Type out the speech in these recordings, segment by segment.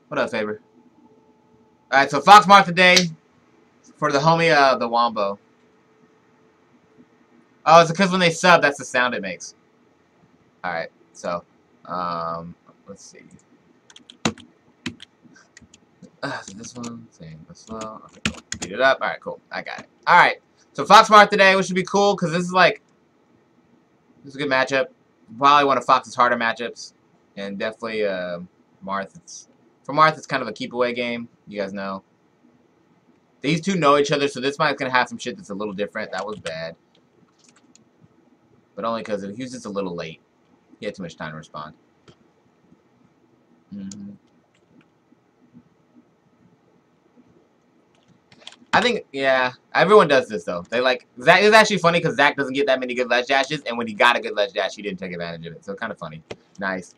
What up, Faber? Alright, so Fox Mark today for the homie, the Wombo. Oh, it's because when they sub, that's the sound it makes. Alright, so, let's see. This one, same, go slow. Okay, cool. Speed it up. Alright, cool. I got it. Alright, so Fox Mark today, which should be cool, because this is like, this is a good matchup. Probably one of Fox's harder matchups. And definitely, Marth, for Marth, it's kind of a keep away game. You guys know. These two know each other, so this might gonna have some shit that's a little different. That was bad. But only because he was just a little late. He had too much time to respond. I think, yeah, everyone does this, though. They like, Zach, it's actually funny because Zach doesn't get that many good ledge dashes, and when he got a good ledge dash, he didn't take advantage of it. So kind of funny. Nice.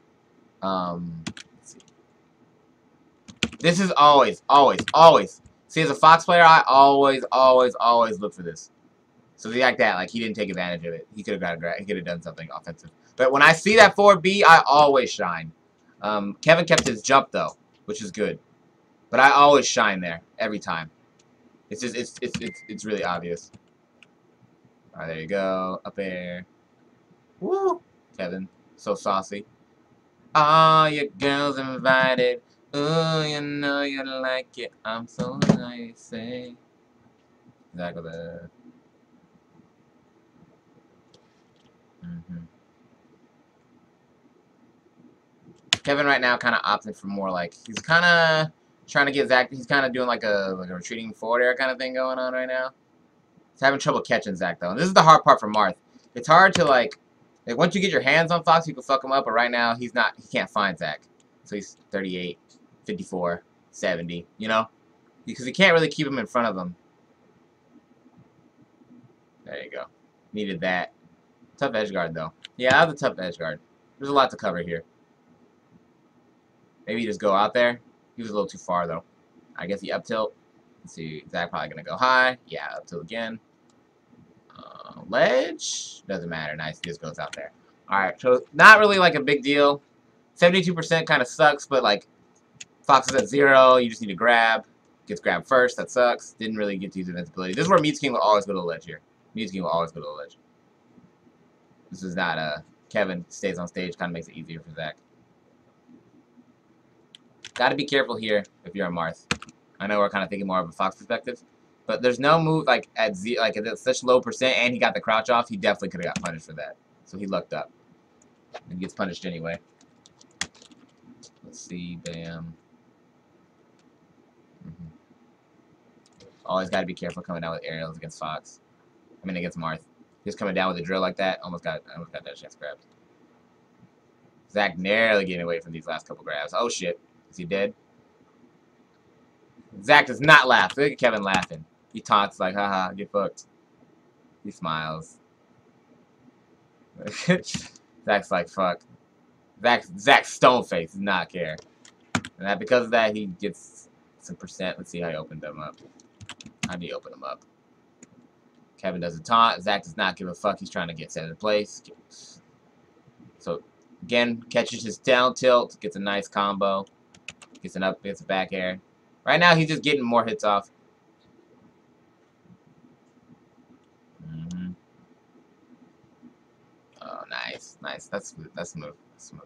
Let's see. This is always. See, as a Fox player, I always look for this. So like that, like he didn't take advantage of it. He could have got a grab. He could have done something offensive. But when I see that 4B, I always shine. Kevin kept his jump though, which is good. But I always shine there every time. It's just it's really obvious. All right, there you go. Up air. Woo, Kevin, so saucy. All your girls invited. Ooh, you know you like it. I'm so nice. Say. Exactly that. Kevin right now kind of opting for more like he's kind of trying to get Zach. He's kind of doing like a retreating forward air kind of thing going on right now. He's having trouble catching Zach though. And this is the hard part for Marth. It's hard to like once you get your hands on Fox, you can fuck him up. But right now he's not. He can't find Zach. So he's 38, 54, 70. You know, because he can't really keep him in front of him. There you go. Needed that. Tough edge guard though. Yeah, that's a tough edge guard. There's a lot to cover here. Maybe just go out there. He was a little too far, though. I guess he up tilt. Let's see. Zach probably going to go high. Yeah, up tilt again. Ledge? Doesn't matter. Nice. He just goes out there. Alright, so not really like a big deal. 72% kind of sucks, but like Fox is at 0. You just need to grab. Gets grabbed first. That sucks. Didn't really get to use invincibility. This is where Mew King will always go to the ledge here. Mew King will always go to the ledge. This is not a Kevin stays on stage. Kind of makes it easier for Zach. Got to be careful here if you're a Marth. I know we're kind of thinking more of a Fox perspective, but there's no move like at such low percent, and he got the crouch off. He definitely could have got punished for that. So he lucked up and gets punished anyway. Let's see, bam. Always got to be careful coming down with aerials against Fox. I mean against Marth. Just coming down with a drill like that, almost got that chance grabbed. Zach narrowly getting away from these last couple grabs. Oh shit. Is he dead? Zach does not laugh. Look at Kevin laughing. He taunts like, haha, get fucked. He smiles. Zach's like, fuck. Zach's stone face does not care. And that because of that, he gets some percent. Let's see how he opened them up. How do you open them up? Kevin does a taunt. Zach does not give a fuck. He's trying to get set in place. So, again, catches his down tilt. Gets a nice combo. Gets an up, gets a back air. Right now, he's just getting more hits off. Oh, nice, nice. That's smooth. That's smooth. That's smooth.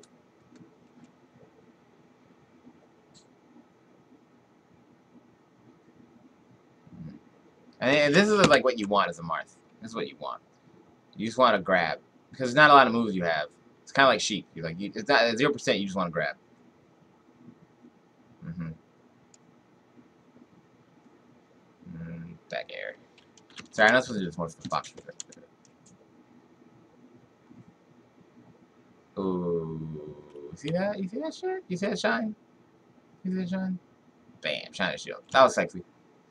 And this is like what you want as a Marth. This is what you want. You just want to grab because there's not a lot of moves you have. It's kind of like Sheik. You're like it's not 0%. You just want to grab. Back air. Sorry, I'm not supposed to do this more for the Fox perspective. Ooh, see that? You see that shit? You see that shine? You see that shine? Bam, shine shield. That was sexy.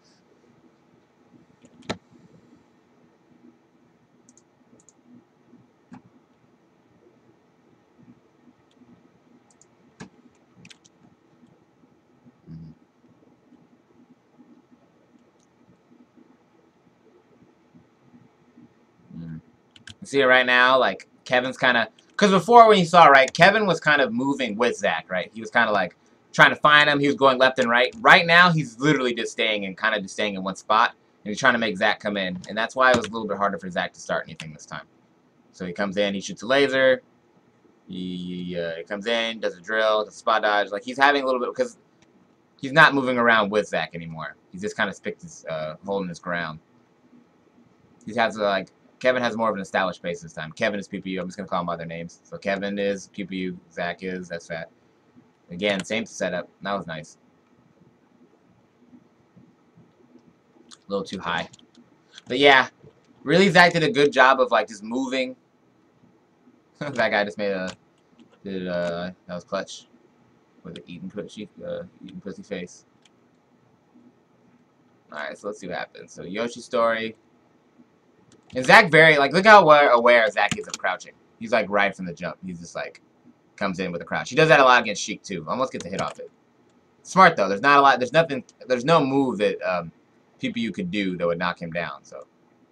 You see it right now, like Kevin's kind of because before when you saw right, Kevin was kind of moving with Zach, right? He was kind of like trying to find him. He was going left and right. Right now, he's literally just staying in one spot. And he's trying to make Zach come in. And that's why it was a little bit harder for Zach to start anything this time. So he comes in, he shoots a laser. He comes in, does a drill, does a spot dodge. Like, he's having a little bit, because he's not moving around with Zach anymore. He's just kind of holding his ground. He has, like, Kevin has more of an established pace this time. Kevin is PPU. I'm just going to call them by their names. So Kevin is PPU, Zach is SFAT. Again, same setup. That was nice. A little too high. But yeah, really Zach did a good job of, like, just moving. That guy just made that was clutch. With an eating pussy face. Alright, so let's see what happens. So Yoshi's story. And Zach very, like, look how aware Zach is of crouching. He's, like, right from the jump. He's just, like, comes in with a crouch. He does that a lot against Sheik, too. Almost gets a hit off it. Smart, though. There's not a lot, there's no move that, PPU could do that would knock him down, so.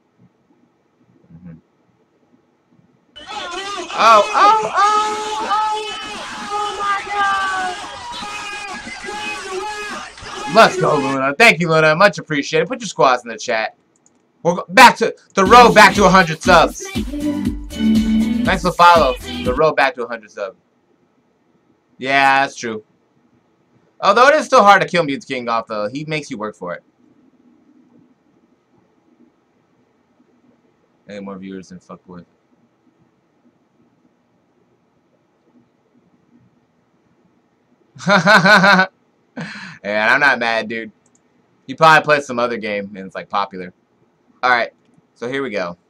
Oh my god! Let's go, Luna. Thank you, Luna. Much appreciated. Put your squads in the chat. We're back to the road back to 100 subs. Thanks for follow. The road back to 100 subs. Yeah, that's true. Although it is still hard to kill Mute King off, though. He makes you work for it. Any more viewers than Fuckboy. Yeah, I'm not mad, dude. He probably plays some other game and it's like popular. Alright, so here we go.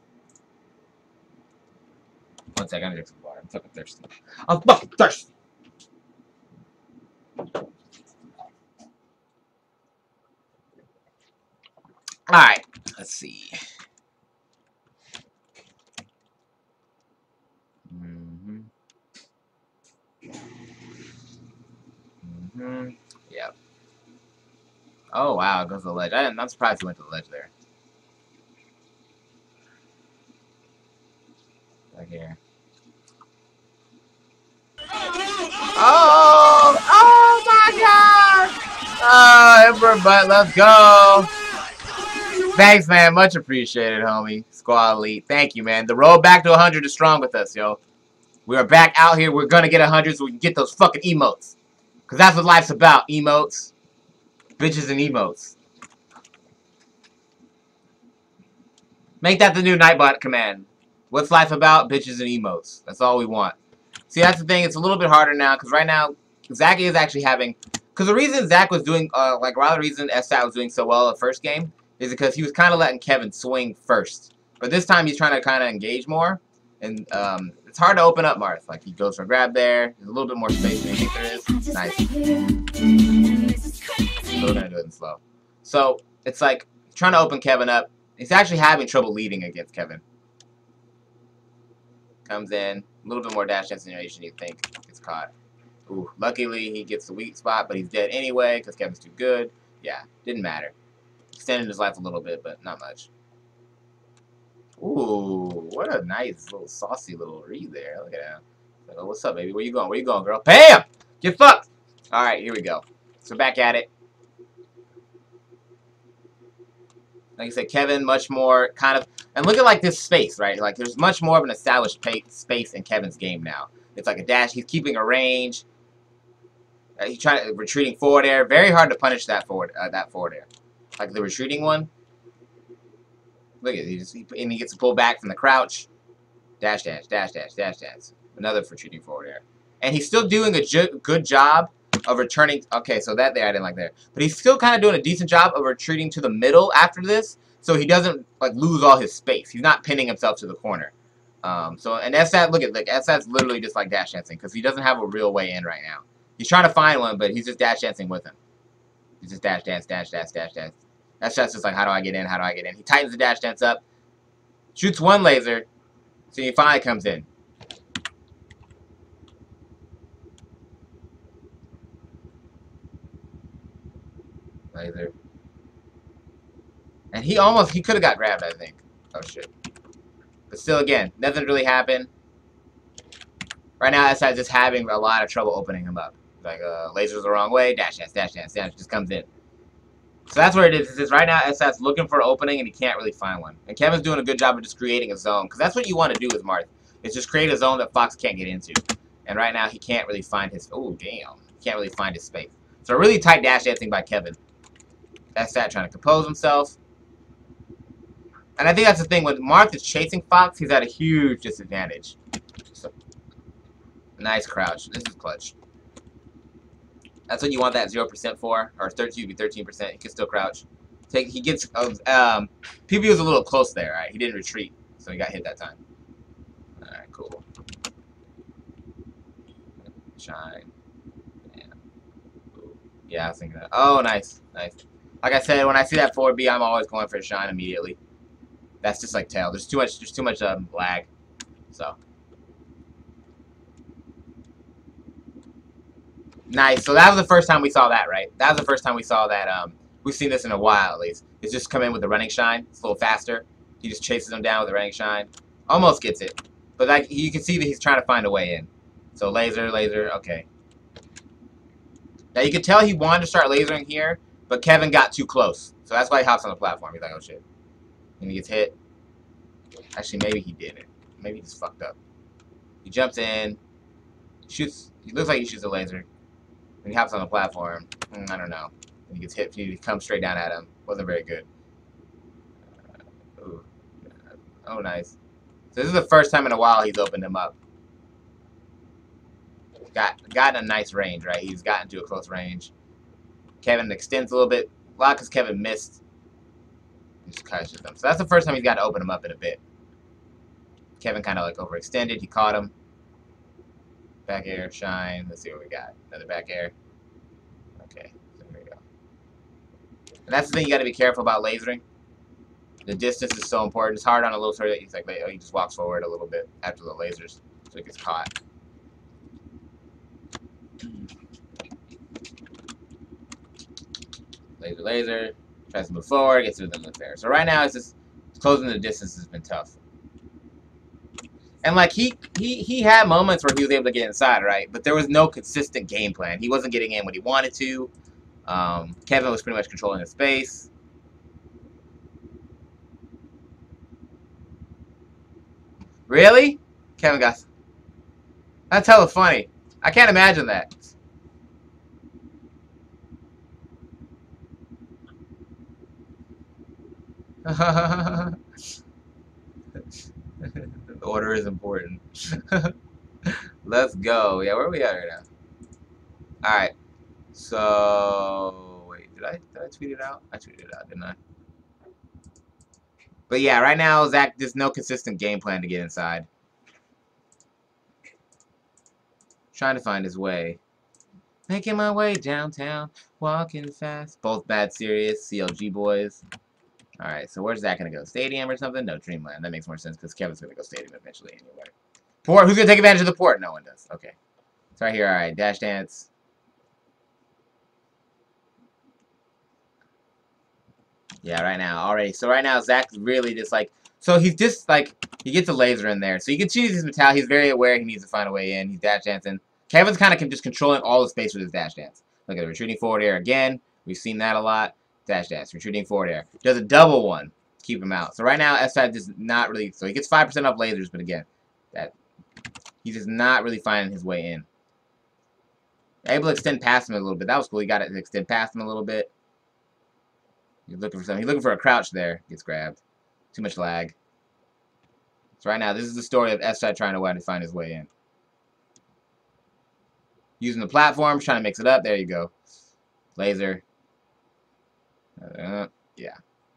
One second, I'm gonna drink some water. I'm fucking thirsty. I'm fucking thirsty! Alright, let's see. Yep. Oh wow, it goes to the ledge. I'm surprised he went to the ledge there. Right here. Oh! Oh my god! Oh, Emperor Butt, let's go! Thanks, man. Much appreciated, homie. Squad Elite. Thank you, man. The road back to 100 is strong with us, yo. We are back out here. We're gonna get 100 so we can get those fucking emotes. Because that's what life's about. Emotes. Bitches and emotes. Make that the new Nightbot command. What's life about? Bitches and emotes. That's all we want. See, that's the thing. It's a little bit harder now. Because right now, Zach is actually having... Because the reason Zach was doing... like, rather the reason SSAT was doing so well the first game is because he was kind of letting Kevin swing first. But this time, he's trying to kind of engage more. And, it's hard to open up Marth. Like, he goes for a grab there. There's a little bit more space than I think there is. Nice. So we're going to do it in slow. So, it's like, trying to open Kevin up. He's actually having trouble leading against Kevin. Comes in. A little bit more dash destination, you'd think. Gets caught. Ooh, luckily, he gets the weak spot, but he's dead anyway, because Kevin's too good. Yeah, didn't matter. Extended his life a little bit, but not much. Ooh, what a nice little saucy little read there. Look at that. Oh, what's up, baby? Where you going? Where you going, girl? Bam! Get fucked! Alright, here we go. So back at it. Like I said, Kevin, much more kind of... And look at, like, this space, right? Like, there's much more of an established space in Kevin's game now. It's like a dash. He's keeping a range. He's trying to... Retreating forward air. Very hard to punish that forward air. Like the retreating one. Look at it. And he gets to pull back from the crouch. Dash, dash, dash, dash, dash, dash. Another retreating forward air. And he's still doing a good job of returning. Okay, so that there I didn't like there. But he's still kind of doing a decent job of retreating to the middle after this. So he doesn't like lose all his space. He's not pinning himself to the corner. So, and SSAT, look at, like, SSAT's literally just like dash dancing. Because he doesn't have a real way in right now. He's trying to find one, but he's just dash dancing with him. He's just dash dance, dash, dash, dash, dash. That's just like, how do I get in? How do I get in? He tightens the dash dance up. Shoots one laser. So he finally comes in. Laser. And he could have got grabbed, I think. Oh, shit. But still, again, nothing really happened. Right now, SSAT is just having a lot of trouble opening him up. Like, lasers the wrong way, dash dance, just comes in. So that's where it is. It's right now, SS looking for an opening, and he can't really find one. And Kevin's doing a good job of just creating a zone, because that's what you want to do with Marth. Is just create a zone that Fox can't get into. And right now, he can't really find his... Oh, damn. He can't really find his space. So a really tight dash dancing by Kevin. That's that, trying to compose himself. And I think that's the thing. When Marth is chasing Fox, he's at a huge disadvantage. So, nice crouch. This is clutch. That's what you want that 0% for. Or 13%. He can still crouch. He gets... PB was a little close there, right? He didn't retreat. So he got hit that time. Alright, cool. Shine. Yeah, I was thinking that. Oh, nice. Nice. Like I said, when I see that forward B, I'm always going for a shine immediately. That's just like tail. There's too much lag. So. Nice. So that was the first time we saw that, right? That was the first time we saw that. We've seen this in a while, at least. It's just come in with the running shine. It's a little faster. He just chases him down with the running shine. Almost gets it. But like, you can see that he's trying to find a way in. So laser, okay. Now you could tell he wanted to start lasering here, but Kevin got too close. So that's why he hops on the platform. He's like, oh shit. And he gets hit. Actually, maybe he didn't. Maybe he just fucked up. He jumps in, shoots. He looks like he shoots a laser. And he hops on the platform. I don't know. And he gets hit. He comes straight down at him. Wasn't very good. Ooh. Oh, nice. So this is the first time in a while he's opened him up. Gotten a nice range, right? He's gotten to a close range. Kevin extends a little bit. A lot because Kevin missed. He just catches them. So that's the first time he's got to open him up in a bit. Kevin kind of like overextended. He caught him. Back air, shine. Let's see what we got. Another back air. Okay, so there we go. And that's the thing you got to be careful about lasering. The distance is so important. It's hard on a little turret that he's like, oh, he just walks forward a little bit after the lasers, so he gets caught. Laser. Tries to move forward, gets through them with there. So right now, it's just closing the distance has been tough. And like he had moments where he was able to get inside, right? But there was no consistent game plan. He wasn't getting in when he wanted to. Kevin was pretty much controlling the space. Really? Kevin got... That's hella funny. I can't imagine that. The order is important. Let's go. Yeah, where are we at right now? Alright. So... Wait, did I tweet it out? I tweeted it out, didn't I? But yeah, right now, Zach, there's no consistent game plan to get inside. Trying to find his way. Making my way downtown, walking fast. Both bad serious, CLG boys. Alright, so where's Zach gonna go? Stadium or something? No, Dreamland. That makes more sense because Kevin's gonna go Stadium eventually anyway. Port, who's gonna take advantage of the port? No one does. Okay. It's right here, alright. Dash dance. Yeah, right now, already. So right now, Zach's really just like... So he's just like... He gets a laser in there. So you can choose his metal. He's very aware he needs to find a way in. He's dash dancing. Kevin's kind of just controlling all the space with his dash dance. Look at the retreating forward air again. We've seen that a lot. Dash dance. Retreating forward air. Does a double one. Keep him out. So right now, S5 is not really... So he gets 5% off lasers, but again, he's just not really finding his way in. Able to extend past him a little bit. That was cool. He got to extend past him a little bit. He's looking for something. He's looking for a crouch there. Gets grabbed. Too much lag. So right now, this is the story of S5 trying to find his way in. Using the platform, trying to mix it up. There you go. Laser. Yeah.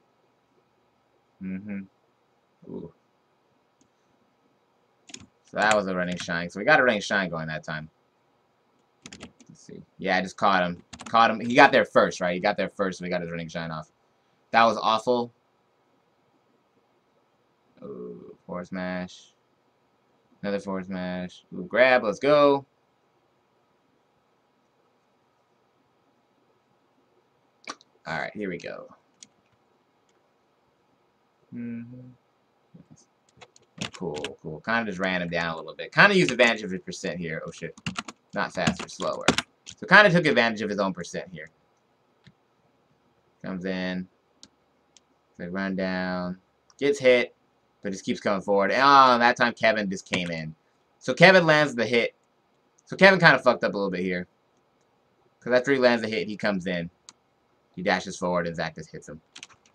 Ooh. So that was a running shine. So we got a running shine going that time. Let's see. Yeah, I just caught him. Caught him. He got there first, right? He got there first, so we got his running shine off. That was awful. Ooh, forward smash. Another forward smash. Ooh, grab. Let's go. Alright, here we go. Cool, cool. Kind of just ran him down a little bit. Kind of used advantage of his percent here. Oh shit. Not faster, slower. So So kind of took advantage of his own percent here. Comes in. They run down. Gets hit. But just keeps coming forward. And that time Kevin just came in. So Kevin lands the hit. So Kevin kind of fucked up a little bit here. Because after he lands the hit, he comes in. He dashes forward and Zach just hits him.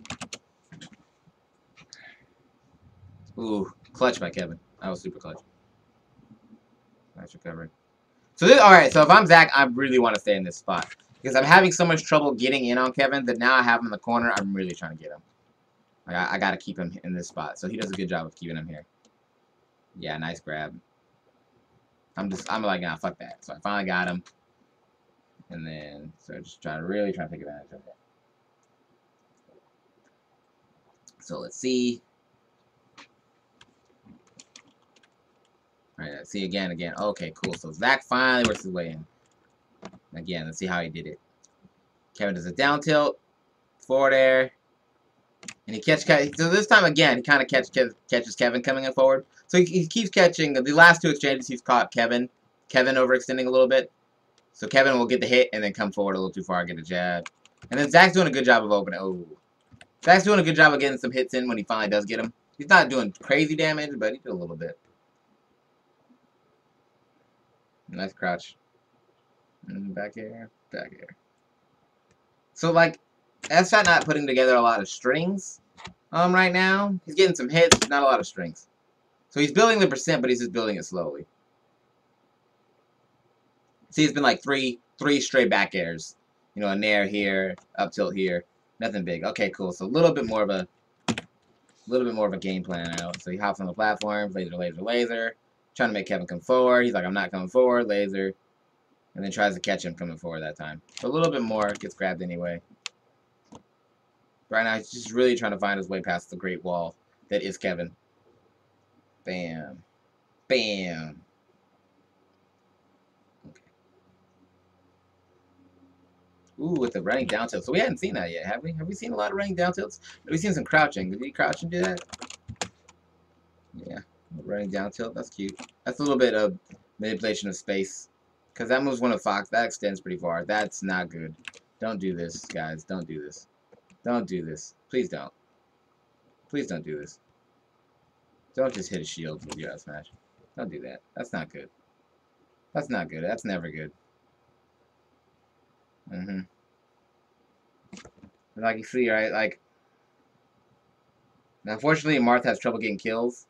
Ooh, clutch by Kevin. That was super clutch. Nice recovery. So this, alright, so if I'm Zach, I really want to stay in this spot. Because I'm having so much trouble getting in on Kevin that now I have him in the corner, I'm really trying to get him. Like, I gotta keep him in this spot. So he does a good job of keeping him here. Yeah, nice grab. I'm like, nah, fuck that. So I finally got him. And then, so just really trying to take advantage of it. So let's see. Alright, let's see again. Okay, cool. So Zach finally works his way in. Again, let's see how he did it. Kevin does a down tilt, forward air, and he catches. So this time again, he kind of catches Kevin coming in forward. So he keeps catching. The last two exchanges, he's caught Kevin overextending a little bit. So Kevin will get the hit and then come forward a little too far, get a jab. And then Zach's doing a good job of opening. Oh, Zach's doing a good job of getting some hits in when he finally does get them. He's not doing crazy damage, but he did a little bit. Nice crouch. And back air, back air. So, like, SFAT not putting together a lot of strings right now. He's getting some hits, not a lot of strings. So he's building the percent, but he's just building it slowly. See, it's been like three straight back airs. You know, a nair here, up tilt here. Nothing big. Okay, cool. So a little bit more of a game plan now. So he hops on the platform, laser, laser, laser. Trying to make Kevin come forward. He's like, I'm not coming forward, laser. And then tries to catch him coming forward that time. So a little bit more, gets grabbed anyway. Right now, he's just really trying to find his way past the great wall that is Kevin. Bam. Bam. Okay. Ooh, with the running down tilt. So we hadn't seen that yet, have we? Have we seen a lot of running down tilts? Have we seen some crouching? Did he crouch and do that? Yeah. Running down tilt. That's cute. That's a little bit of manipulation of space. Because that moves one of Fox. That extends pretty far. That's not good. Don't do this, guys. Don't do this. Don't do this. Please don't. Please don't do this. Don't just hit a shield with your smash. Don't do that. That's not good. That's not good. That's never good. Like you see, right? Like, unfortunately, Marth has trouble getting kills.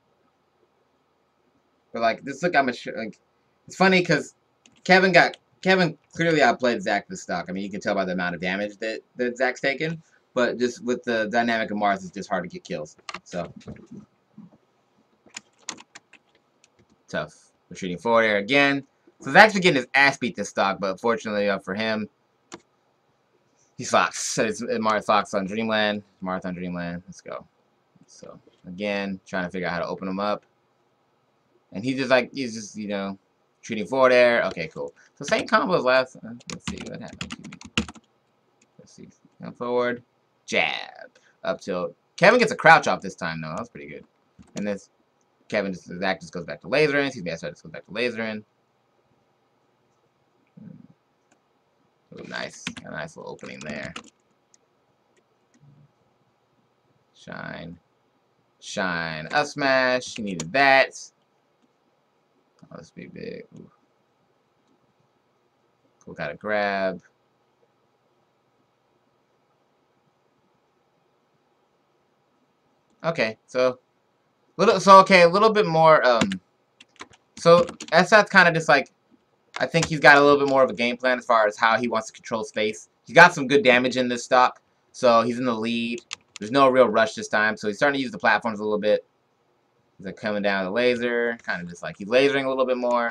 But like, this look, like, it's funny because Kevin clearly outplayed Zach this stock. I mean, you can tell by the amount of damage that Zach's taken. But just with the dynamic of Marth, it's just hard to get kills. So tough. Retreating forward air again. So Zach's been getting his ass beat this stock, but fortunately for him, he's Fox. So it's Marth Fox on Dreamland. Marth on Dreamland. Let's go. So again, trying to figure out how to open him up. And he's just, you know, treating forward air. Okay, cool. So same combo as last. Let's see what happens. Let's see. Come forward. Jab. Up tilt. Kevin gets a crouch off this time, though. That was pretty good. And this Zach just goes back to lasering. Excuse me, SFAT just goes back to lasering. Ooh, nice. A nice little opening there. Shine. Shine. Up smash. He needed that. Oh, this be big. Ooh. Cool, got a grab. Okay, so a little bit more. So SFAT's kind of just like, I think he's got a little bit more of a game plan as far as how he wants to control space. He got some good damage in this stock, so he's in the lead. There's no real rush this time, so he's starting to use the platforms a little bit. He's like coming down the laser, kind of just like he's lasering a little bit more.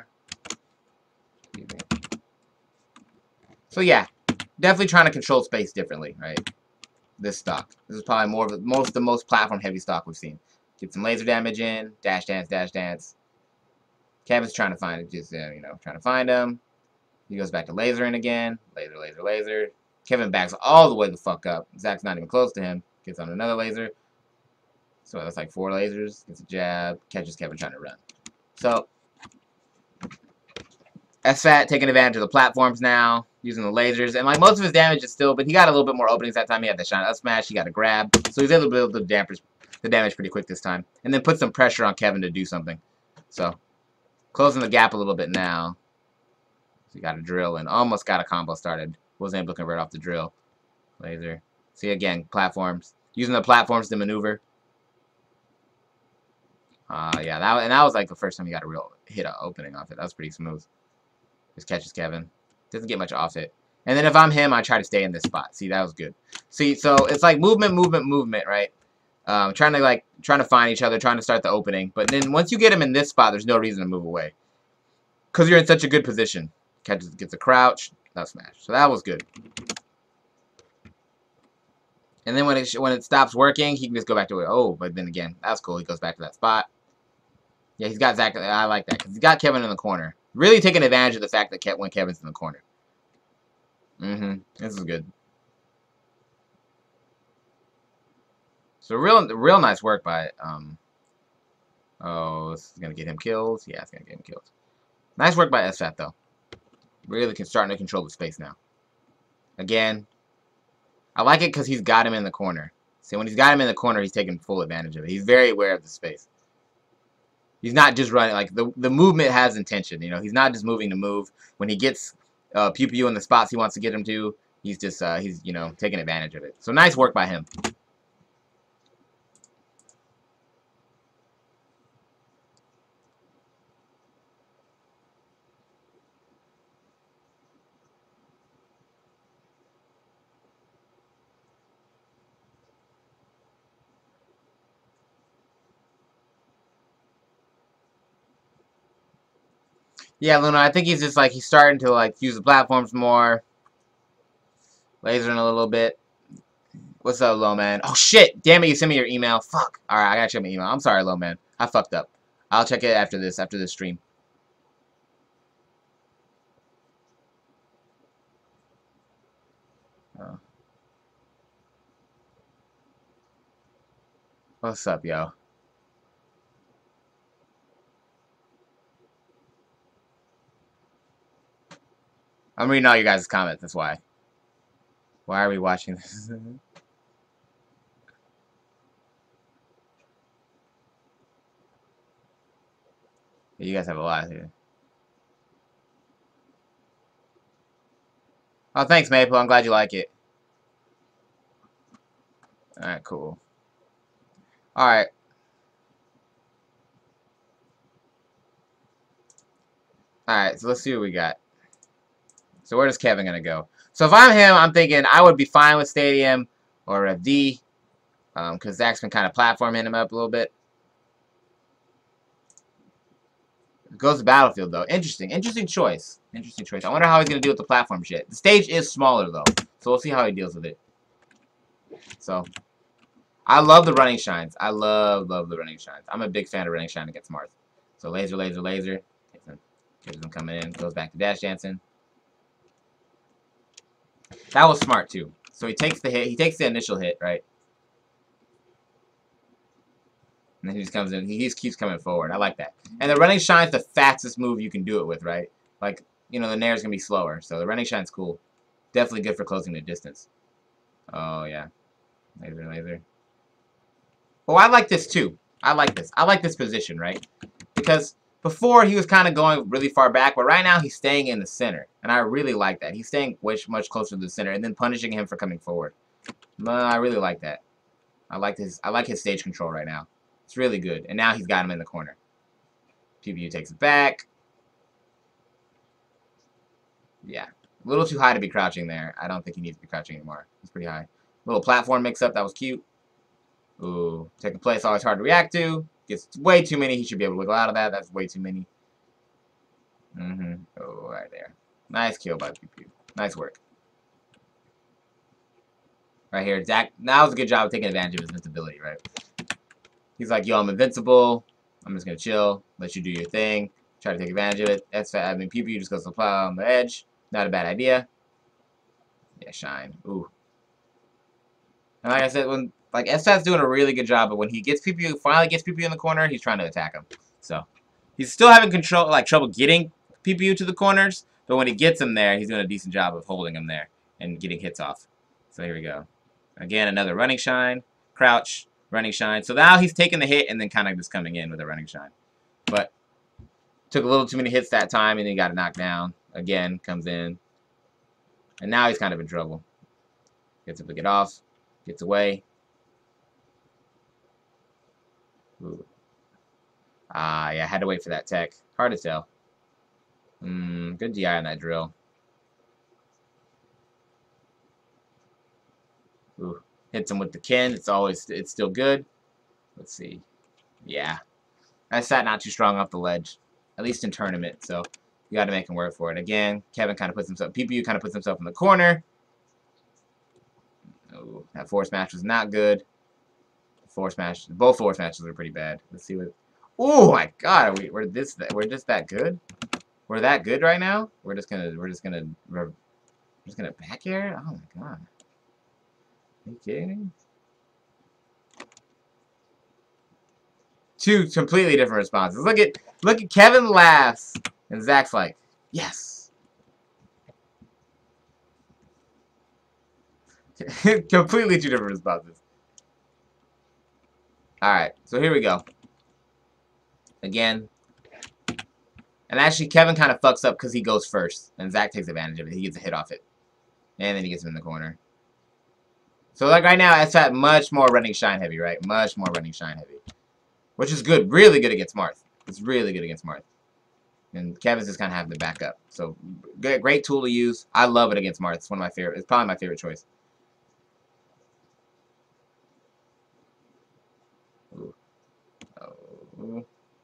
So yeah, definitely trying to control space differently, right? This stock. This is probably more of the most platform heavy stock we've seen. Get some laser damage in, dash dance, dash dance. Kevin's trying to find it, just you know, trying to find him. He goes back to lasering again. Laser, laser, laser. Kevin backs all the way the fuck up. Zach's not even close to him. Gets on another laser. So that's like 4 lasers. Gets a jab. Catches Kevin trying to run. So SFAT taking advantage of the platforms now, using the lasers, and like most of his damage is still, but he got a little bit more openings that time. He had the shine up smash, he got a grab, so he's able to build the damage pretty quick this time, and then put some pressure on Kevin to do something. So closing the gap a little bit now. So he got a drill and almost got a combo started. Wasn't able to convert off the drill. Laser. See again, platforms. Using the platforms to maneuver. Yeah, that was like the first time he got a real hit opening off it. That was pretty smooth. Just catches Kevin. Doesn't get much off it. And then if I'm him, I try to stay in this spot. See, that was good. See, so it's like movement, right? Trying to find each other, trying to start the opening. But then once you get him in this spot, there's no reason to move away. Because you're in such a good position. Gets a crouch, that smash. So that was good. And then when it stops working, he can just go back to it. Oh, but then again, that's cool. He goes back to that spot. Yeah, he's got Zach. I like that because he's got Kevin in the corner. Really taking advantage of the fact that when Kevin's in the corner. This is good. So real nice work by oh, this is gonna get him killed. Yeah, it's gonna get him killed. Nice work by SFAT though. Really starting to control the space now. Again, I like it because he's got him in the corner. See, when he's got him in the corner, he's taking full advantage of it. He's very aware of the space. He's not just running. Like, the movement has intention, you know. He's not just moving to move. When he gets Pew Pew in the spots he wants to get him to, he's just, you know, taking advantage of it. So, nice work by him. Yeah, Luna, I think he's just, like, he's starting to, like, use the platforms more. Lasering a little bit. What's up, Low Man? Oh, shit! Damn it, you sent me your email. Fuck. Alright, I gotta check my email. I'm sorry, Low Man. I fucked up. I'll check it after this stream. Oh. What's up, yo? I'm reading all you guys' comments, that's why. Why are we watching this? You guys have a lot here. Oh, thanks, Maple. I'm glad you like it. Alright, cool. Alright. Alright, so let's see what we got. So where does Kevin gonna go? So if I'm him, I'm thinking I would be fine with Stadium or Rev D. Because Zach's been kind of platforming him up a little bit. Goes to Battlefield, though. Interesting choice. Interesting choice. I wonder how he's going to deal with the platform shit. The stage is smaller, though. So we'll see how he deals with it. So, I love the running shines. I love the running shines. I'm a big fan of running shine against Mars. So laser. Gives him coming in. Goes back to Dash Dancing. That was smart, too. So he takes the hit. He takes the initial hit, right? And then he just comes in. He just keeps coming forward. I like that. And the running shine's the fastest move you can do it with, right? Like, you know, the nair's going to be slower. So the running shine's cool. Definitely good for closing the distance. Oh, yeah. Laser. Oh, I like this, too. I like this. I like this position, right? Because before, he was kind of going really far back. But right now, he's staying in the center. And I really like that. He's staying much closer to the center. And then punishing him for coming forward. I really like that. I like his stage control right now. It's really good. And now he's got him in the corner. PPU takes it back. Yeah. A little too high to be crouching there. I don't think he needs to be crouching anymore. It's pretty high. Little platform mix-up. That was cute. Ooh. Taking place always hard to react to. Gets way too many. He should be able to wiggle out of that. That's way too many. Oh, right there. Nice kill by PPU. Nice work. Right here. Zach. That was a good job of taking advantage of his invincibility, right? He's like, yo, I'm invincible. I'm just going to chill. Let you do your thing. Try to take advantage of it. That's I mean, PPU just goes to plow on the edge. Not a bad idea. Yeah, shine. Ooh. And like I said, when like SFAT's doing a really good job, but when he gets PPU, finally gets PPU in the corner, he's trying to attack him. So he's still having trouble getting PPU to the corners, but when he gets him there, he's doing a decent job of holding him there and getting hits off. So here we go. Again, another running shine, crouch, running shine. So now he's taking the hit and then kind of just coming in with a running shine. But took a little too many hits that time and then he got knocked down. Again, comes in. And now he's kind of in trouble. Gets able to get off, gets away. Ooh. Yeah, I had to wait for that tech. Hard to tell. Good DI on that drill. Ooh. Hits him with the Ken. It's still good. Let's see. Yeah. I sat not too strong off the ledge. At least in tournament, so you gotta make him work for it. Again, Kevin kind of puts himself, PPU kind of puts himself in the corner. Ooh, that force match was not good. Force match, both force matches were pretty bad. Let's see what. Oh my God, we're just that good. We're that good right now. We're just gonna back air. Oh my God. Are you kidding me? Two completely different responses. Look at Kevin laughs and Zach's like, yes. Completely two different responses. Alright, so here we go. Again. And actually Kevin kind of fucks up because he goes first. And Zach takes advantage of it. He gets a hit off it. And then he gets him in the corner. So like right now, it's at much more running shine heavy, right? Much more running shine heavy. Which is good. Really good against Marth. It's really good against Marth. And Kevin's just kind of having to back up. So, great tool to use. I love it against Marth. It's one of my favorite. It's probably my favorite choice. Ooh. Oh.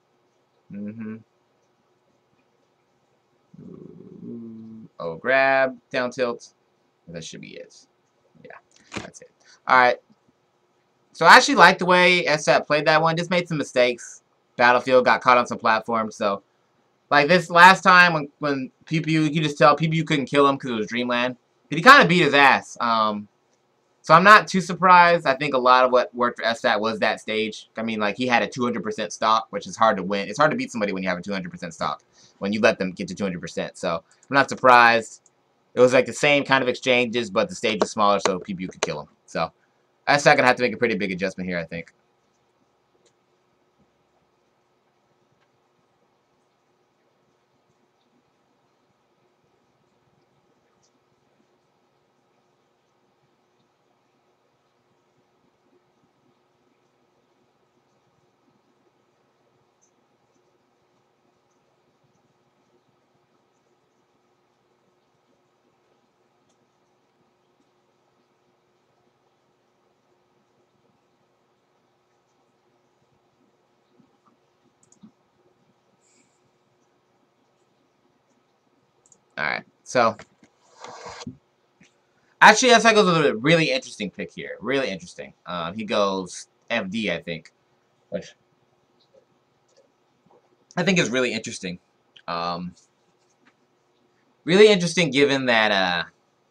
Ooh. Oh, grab. Down tilt. That should be it. Yeah, that's it. Alright. So I actually like the way SSAT played that one. Just made some mistakes. Battlefield got caught on some platforms. So, like this last time when PPU, you could just tell PPU couldn't kill him because it was Dreamland. But he kind of beat his ass. So I'm not too surprised. I think a lot of what worked for SSAT was that stage. I mean, like he had a 200% stock, which is hard to win. It's hard to beat somebody when you have a 200% stock. When you let them get to 200%. So I'm not surprised. It was like the same kind of exchanges, but the stage was smaller, so PPU could kill him. So SSAT gonna have to make a pretty big adjustment here, I think. Alright, so actually SSAT goes with a really interesting pick here. Really interesting. He goes FD, I think. Which I think is really interesting. Really interesting given that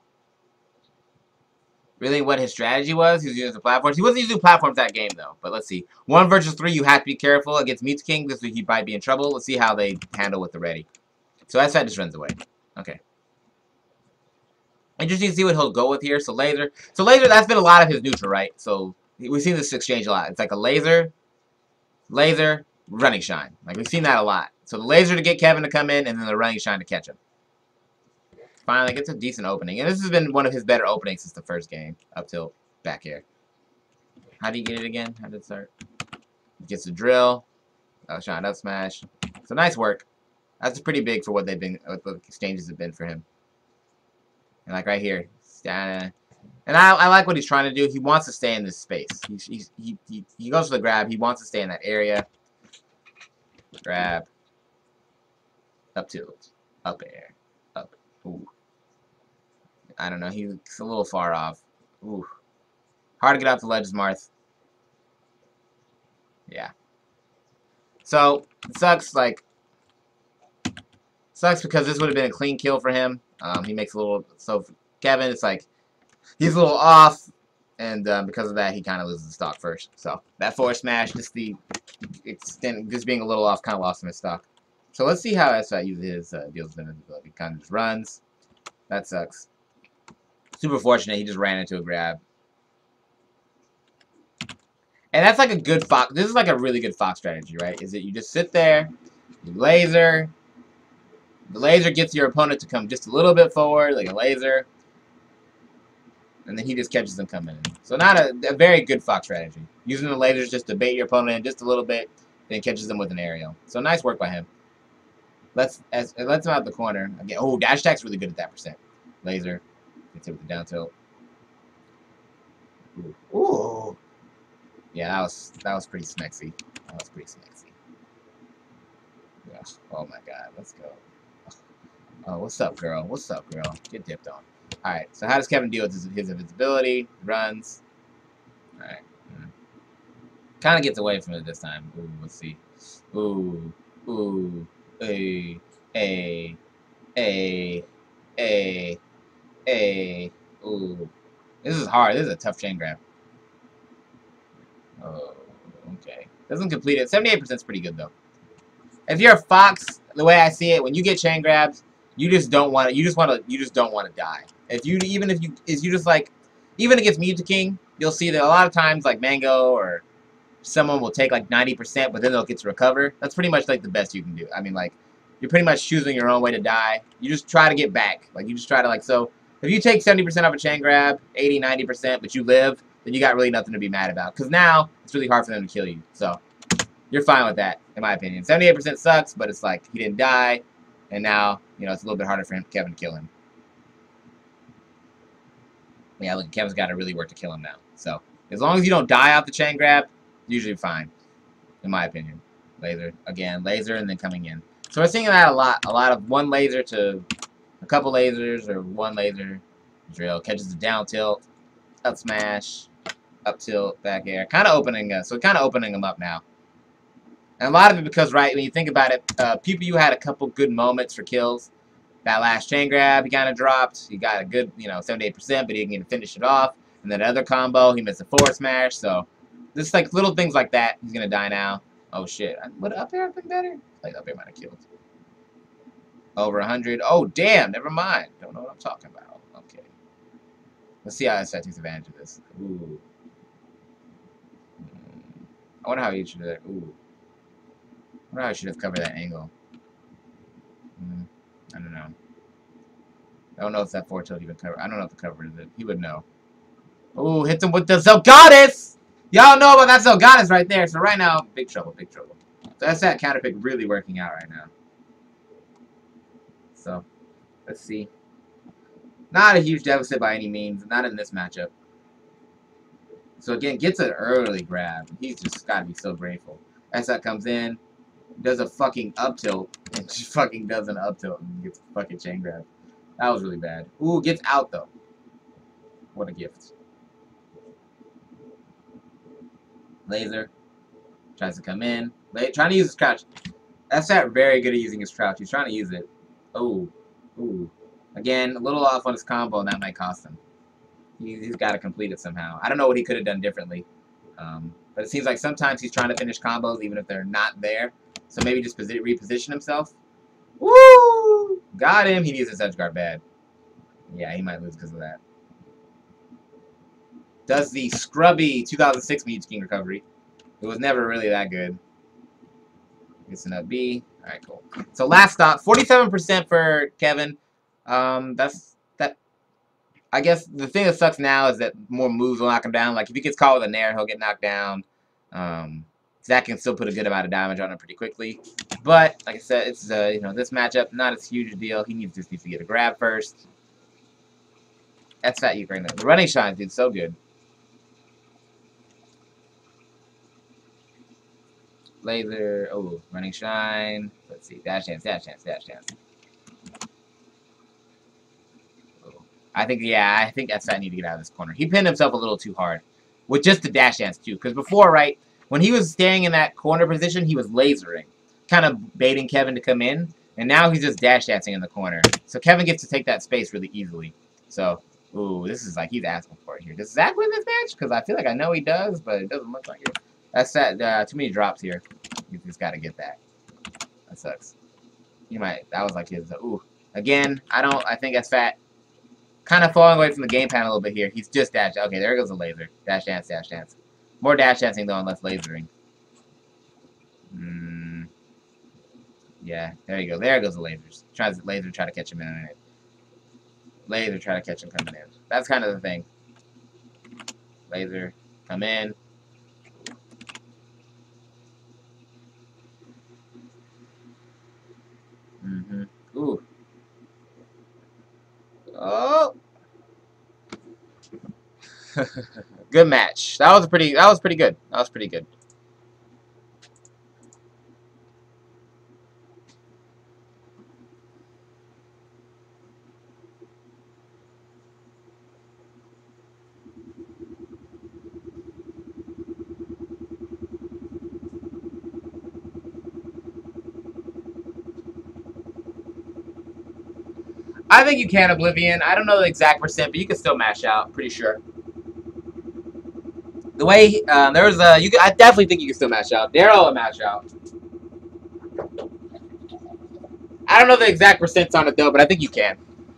really what his strategy was. He was using the platforms. He wasn't using platforms that game though. But let's see. 1 versus 3, you have to be careful against Mew2King because he might be in trouble. Let's see how they handle with the ready. So SSAT just runs away. Okay. Interesting to see what he'll go with here. So laser. So laser, that's been a lot of his neutral, right? So we've seen this exchange a lot. It's like a laser, running shine. Like we've seen that a lot. So the laser to get Kevin to come in, and then the running shine to catch him. Finally gets a decent opening. And this has been one of his better openings since the first game. Up till back here. How do you get it again? How did it start? Gets the drill. Shine up smash. So nice work. That's pretty big for what they've been, what the exchanges have been for him. And like right here. And I like what he's trying to do. He wants to stay in this space. He goes for the grab. He wants to stay in that area. Grab. Up tilt. Up air. Up. Ooh. I don't know. He's a little far off. Ooh. Hard to get off the ledge, Marth. Yeah. So, it sucks, like... Sucks because this would have been a clean kill for him. He makes a little... So, Kevin, it's like... He's a little off. And because of that, he kind of loses the stock first. So, that forward smash, just the... Extent, just being a little off, kind of lost him his stock. So let's see how SFAT uses his deals with invincibility. Kind of just runs. That sucks. Super fortunate, he just ran into a grab. And that's like a good Fox. This is like a really good Fox strategy, right? Is that you just sit there, you laser. The laser gets your opponent to come just a little bit forward, like a laser. And then he just catches them coming in. So not a very good Fox strategy. Using the lasers just to bait your opponent in just a little bit, then catches them with an aerial. So nice work by him. Lets him out the corner. Again, oh, dash attack's really good at that percent. Laser. Gets hit with the down tilt. Ooh. Yeah, that was pretty smexy. That was pretty smexy. Yeah. Oh my god, let's go. Oh, what's up, girl? What's up, girl? Get dipped on. Alright, so how does Kevin deal with his invincibility? Runs. Alright. Kind of gets away from it this time. Ooh, let's see. Ooh. Ooh. A. A. A. A. A. Ooh. This is hard. This is a tough chain grab. Oh, okay. Doesn't complete it. 78% is pretty good, though. If you're a Fox, the way I see it, when you get chain grabs, you just don't want to. You just don't want to die. Even against Mewtwo King, you'll see that a lot of times, like Mango or someone will take like 90%, but then they'll get to recover. That's pretty much like the best you can do. I mean, like, you're pretty much choosing your own way to die. You just try to get back. Like, you just try to, like, so if you take 70% off a chain grab, 80, 90%, but you live, then you got really nothing to be mad about. Because now, it's really hard for them to kill you. So, you're fine with that, in my opinion. 78% sucks, but it's like, he didn't die, and now, you know, it's a little bit harder for Kevin to kill him. Yeah, look, Kevin's got to really work to kill him now. So, as long as you don't die off the chain grab, usually fine, in my opinion. Laser, again, laser, and then coming in. So we're seeing that a lot. A lot of one laser to a couple lasers, or one laser drill. Catches the down tilt, up smash, up tilt, back air. Kind of opening, so kind of opening them up now. And a lot of it because, right, when you think about it, PPU had a couple good moments for kills. That last chain grab, he kind of dropped. He got a good, 78%, but he didn't finish it off. And then other combo, he missed a forward smash. So, just like little things like that, he's going to die now. Oh, shit. Would up air have been better? Like, up air might have killed. Over 100. Oh, damn. Never mind. Don't know what I'm talking about. Okay. Let's see how SFAT takes advantage of this. Ooh. I wonder how he should have... Ooh. I wonder how I should have covered that angle. I don't know. I don't know if that forward tilt even covered. I don't know if the cover is it. He would know. Ooh, hits him with the Zelgoddess! Y'all know about that Zelgoddess right there. So right now, big trouble, big trouble. So that's that counter pick really working out right now. So, let's see. Not a huge deficit by any means. Not in this matchup. So again, gets an early grab. He's just got to be so grateful. SFAT comes in, does a fucking up tilt, and she fucking does an up tilt and gets a fucking chain grab. That was really bad. Ooh, gets out though. What a gift. Laser. Tries to come in. Trying to use his crouch. SFAT very good at using his crouch. He's trying to use it. Oh. Ooh. Again, a little off on his combo, and that might cost him. He's got to complete it somehow. I don't know what he could have done differently. But it seems like sometimes he's trying to finish combos even if they're not there. So maybe just reposition himself. Woo! Got him. He needs his edge guard bad. Yeah, he might lose because of that. Does the scrubby 2006 Mewtwo King recovery. It was never really that good. Gets an up B. Alright, cool. So last stop, 47% for Kevin. I guess the thing that sucks now is that more moves will knock him down. Like if he gets caught with a Nair, he'll get knocked down. Zach can still put a good amount of damage on him pretty quickly. But like I said, it's this matchup not as huge a deal. He just needs to get a grab first. That's Fat Ukraine. The running shine, dude, so good. Laser. Oh, running shine. Let's see. Dash chance, dash chance, dash chance. Oh. I think SFAT need to get out of this corner. He pinned himself a little too hard. With just the dash dance, too. Because before, right, when he was staying in that corner position, he was lasering. Kind of baiting Kevin to come in. And now he's just dash dancing in the corner. So Kevin gets to take that space really easily. So, ooh, this is like he's asking for it here. Does Zach win this match? Because I feel like I know he does, but it doesn't look like it. That's that. Too many drops here. He's just got to get that. That sucks. He might. That was like his. Ooh. Again, I think that's fat. Kind of falling away from the game plan a little bit here. He's just dash. Okay, there goes the laser. Dash dance, dash dance. More dash dancing though, and less lasering. Yeah, there you go. There goes the lasers. Laser try to catch him in it. Laser try to catch him coming in. That's kind of the thing. Laser, come in. Ooh. Oh. Good match. That was pretty good. That was pretty good. I think you can Oblivion. I don't know the exact percent, but you can still mash out. Pretty sure. The way there was a, I definitely think you can still mash out. Daryl will mash out. I don't know the exact percents on it though, but I think you can.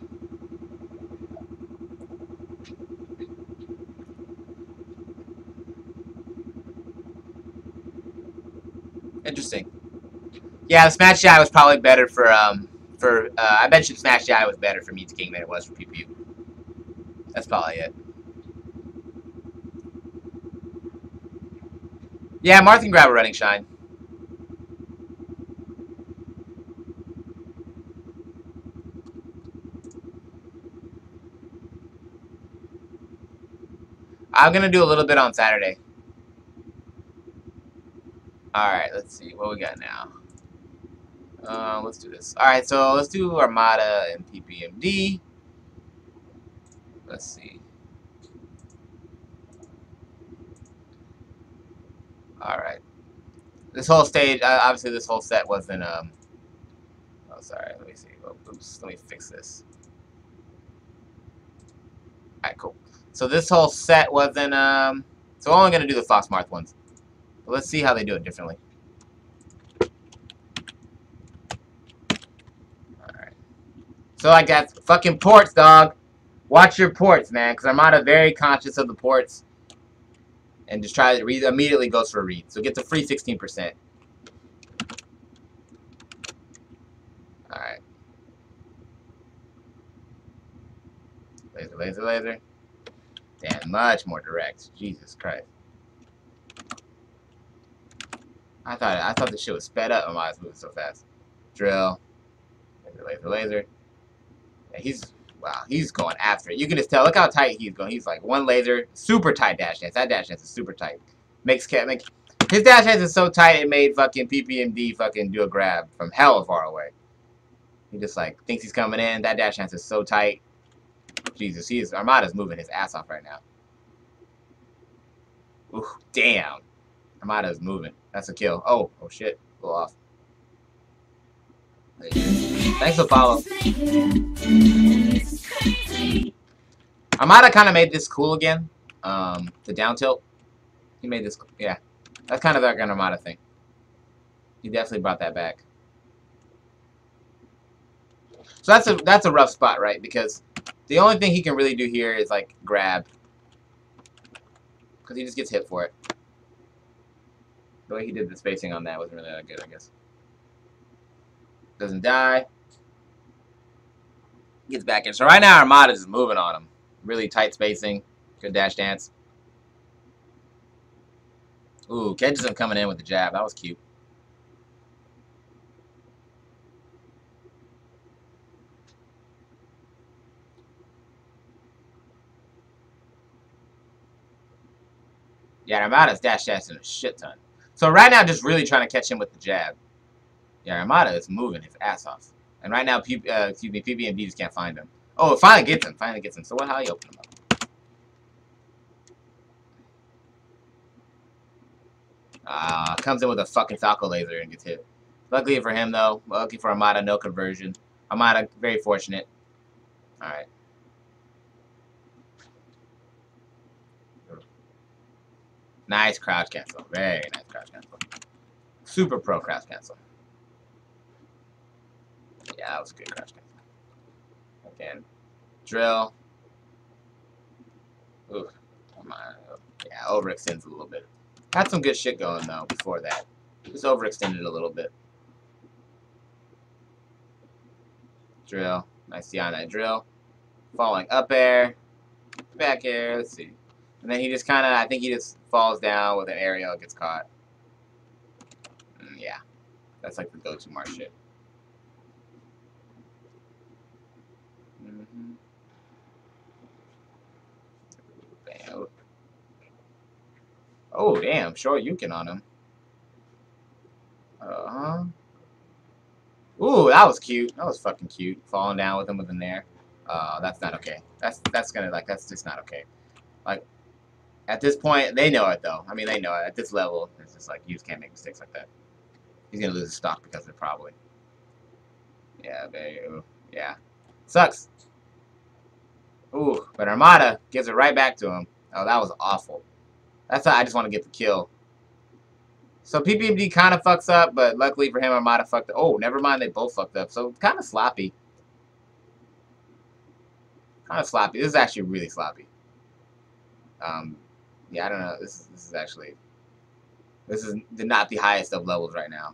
Interesting. Yeah, the Smash Eye was probably better for I mentioned Smash Eye was better for Meat King than it was for PPU. That's probably it. Yeah, Marth can grab a running shine. I'm gonna do a little bit on Saturday. Alright, let's see what we got now. Let's do this. Alright, so let's do Armada and PPMD. Let's see. Alright. This whole stage, obviously this whole set wasn't, oh, sorry, let me see. Oh, oops, let me fix this. Alright, cool. So this whole set wasn't, so we're only gonna do the Fox Marth ones. But let's see how they do it differently. Alright. So like that fucking ports, dog. Watch your ports, man, because Armada very conscious of the ports. And just try to read, immediately goes for a read. So get the free 16%. Alright. Laser, laser, laser. Damn, much more direct. Jesus Christ. I thought this shit was sped up. Why it's moving so fast. Drill. Laser, laser, laser. Yeah, he's going after it. You can just tell. Look how tight he's going. He's like one laser, super tight dash dance. That dash dance is super tight. His dash dance is so tight it made fucking PPMD fucking do a grab from hella far away. He just like thinks he's coming in. That dash dance is so tight. Jesus, Armada's moving his ass off right now. Ooh, damn. Armada's moving. That's a kill. Oh shit. Go off. Thanks for follow. Armada kind of made this cool again. The down tilt. He made this. Yeah, that's kind of like an Armada thing. He definitely brought that back. So that's a rough spot, right? Because the only thing he can really do here is like grab, because he just gets hit for it. The way he did the spacing on that wasn't really that good, I guess. Doesn't die. Gets back in. So right now Armada is moving on him. Really tight spacing. Good dash dance. Ooh, catches him coming in with the jab. That was cute. Yeah, Armada's dash dancing a shit ton. So right now, just really trying to catch him with the jab. Yeah, Armada is moving his ass off. And right now, PPMD just can't find him. Oh, it finally gets him. Finally gets him. So how you open him up? Comes in with a fucking Falco laser and gets hit. Luckily for him, though. Lucky for Armada, no conversion. Armada, very fortunate. Alright. Nice crouch cancel. Very nice crouch cancel. Super pro crouch cancel. Yeah, that was a good crouch cancel. Again. Drill. Ooh. Come on. Yeah, overextends a little bit. Had some good shit going, though, before that. Just overextended a little bit. Drill. Nice see on that drill. Falling up air. Back air. Let's see. And then he just kind of, I think he just falls down with an aerial and gets caught. Yeah. That's like the go-to Marth shit. Bam. Oh, damn. Short Yukin on him. Ooh, that was cute. That was fucking cute. Falling down with him with an air. That's not okay. That's gonna, like, that's just not okay. Like, at this point, they know it, though. I mean, they know it. At this level, it's just like, you just can't make mistakes like that. He's gonna lose his stock because of it, probably. Yeah, yeah. Sucks. Ooh, but Armada gives it right back to him. Oh, that was awful. That's how I just want to get the kill. So PPMD kind of fucks up, but luckily for him, Armada fucked up. Oh, never mind, they both fucked up. So kind of sloppy. Kind of sloppy. This is actually really sloppy. Yeah, I don't know. This is actually, this is not the highest of levels right now.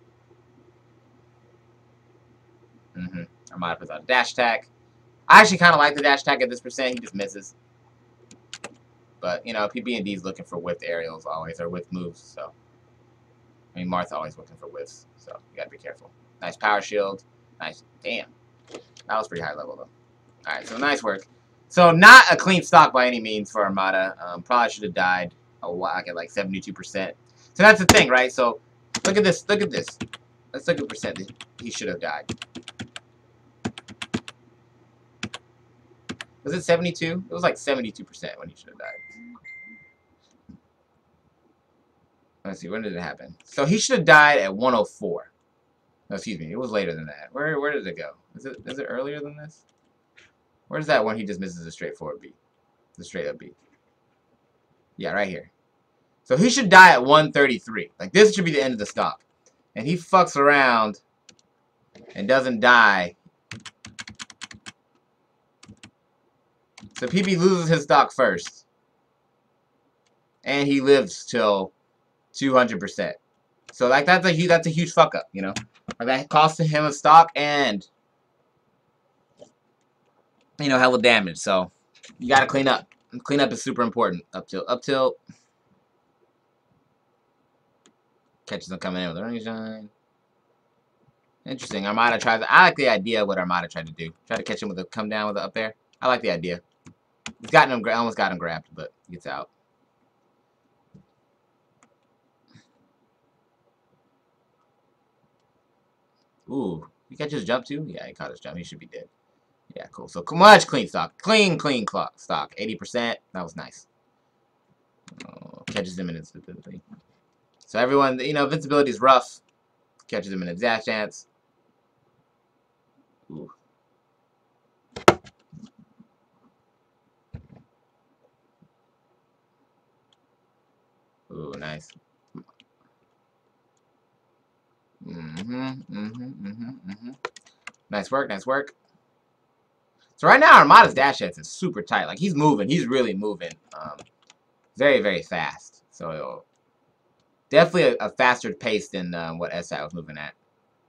Armada puts out a dash attack. I actually kind of like the dash attack at this percent. He just misses. But, you know, PB&D's looking for whiffed aerials always, or whiffed moves, so. I mean, Marth's always looking for whiffs, so you gotta be careful. Nice power shield. Nice. Damn. That was pretty high level, though. Alright, so nice work. So, not a clean stock by any means for Armada. Probably should have died a whack at like 72%. So that's the thing, right? So, look at this. Look at this. Let's look at the percent that he should have died. Was it 72? It was like 72% when he should have died. Let's see, when did it happen? So he should have died at 104. No, excuse me, it was later than that. Where did it go? Is it earlier than this? Where's that one he just misses a straightforward beat? The straight up beat. Yeah, right here. So he should die at 133. Like, this should be the end of the stock. And he fucks around and doesn't die. So PB loses his stock first. And he lives till 200%. So like that's a huge fuck up, you know. Like that cost him a stock and, you know, hella damage. So you gotta clean up. And clean up is super important. Up tilt. Catches him coming in with a ring shine. Interesting. Armada tries. I like the idea of what Armada tried to do. Try to catch him with a come down with the up there. I like the idea. He's gotten him. Almost got him grabbed, but he gets out. Ooh, he catches his jump too? Yeah, he caught his jump. He should be dead. Yeah, cool. So much clean stock. Clean stock. 80%. That was nice. Oh, catches him in invincibility. So everyone, you know, invincibility is rough. Catches him in a dash dance. Ooh. Ooh, nice. Nice work, nice work. So right now, Armada's dash dance is super tight. Like, he's moving. He's really moving. Very, very fast. So, definitely a faster pace than what SAT was moving at.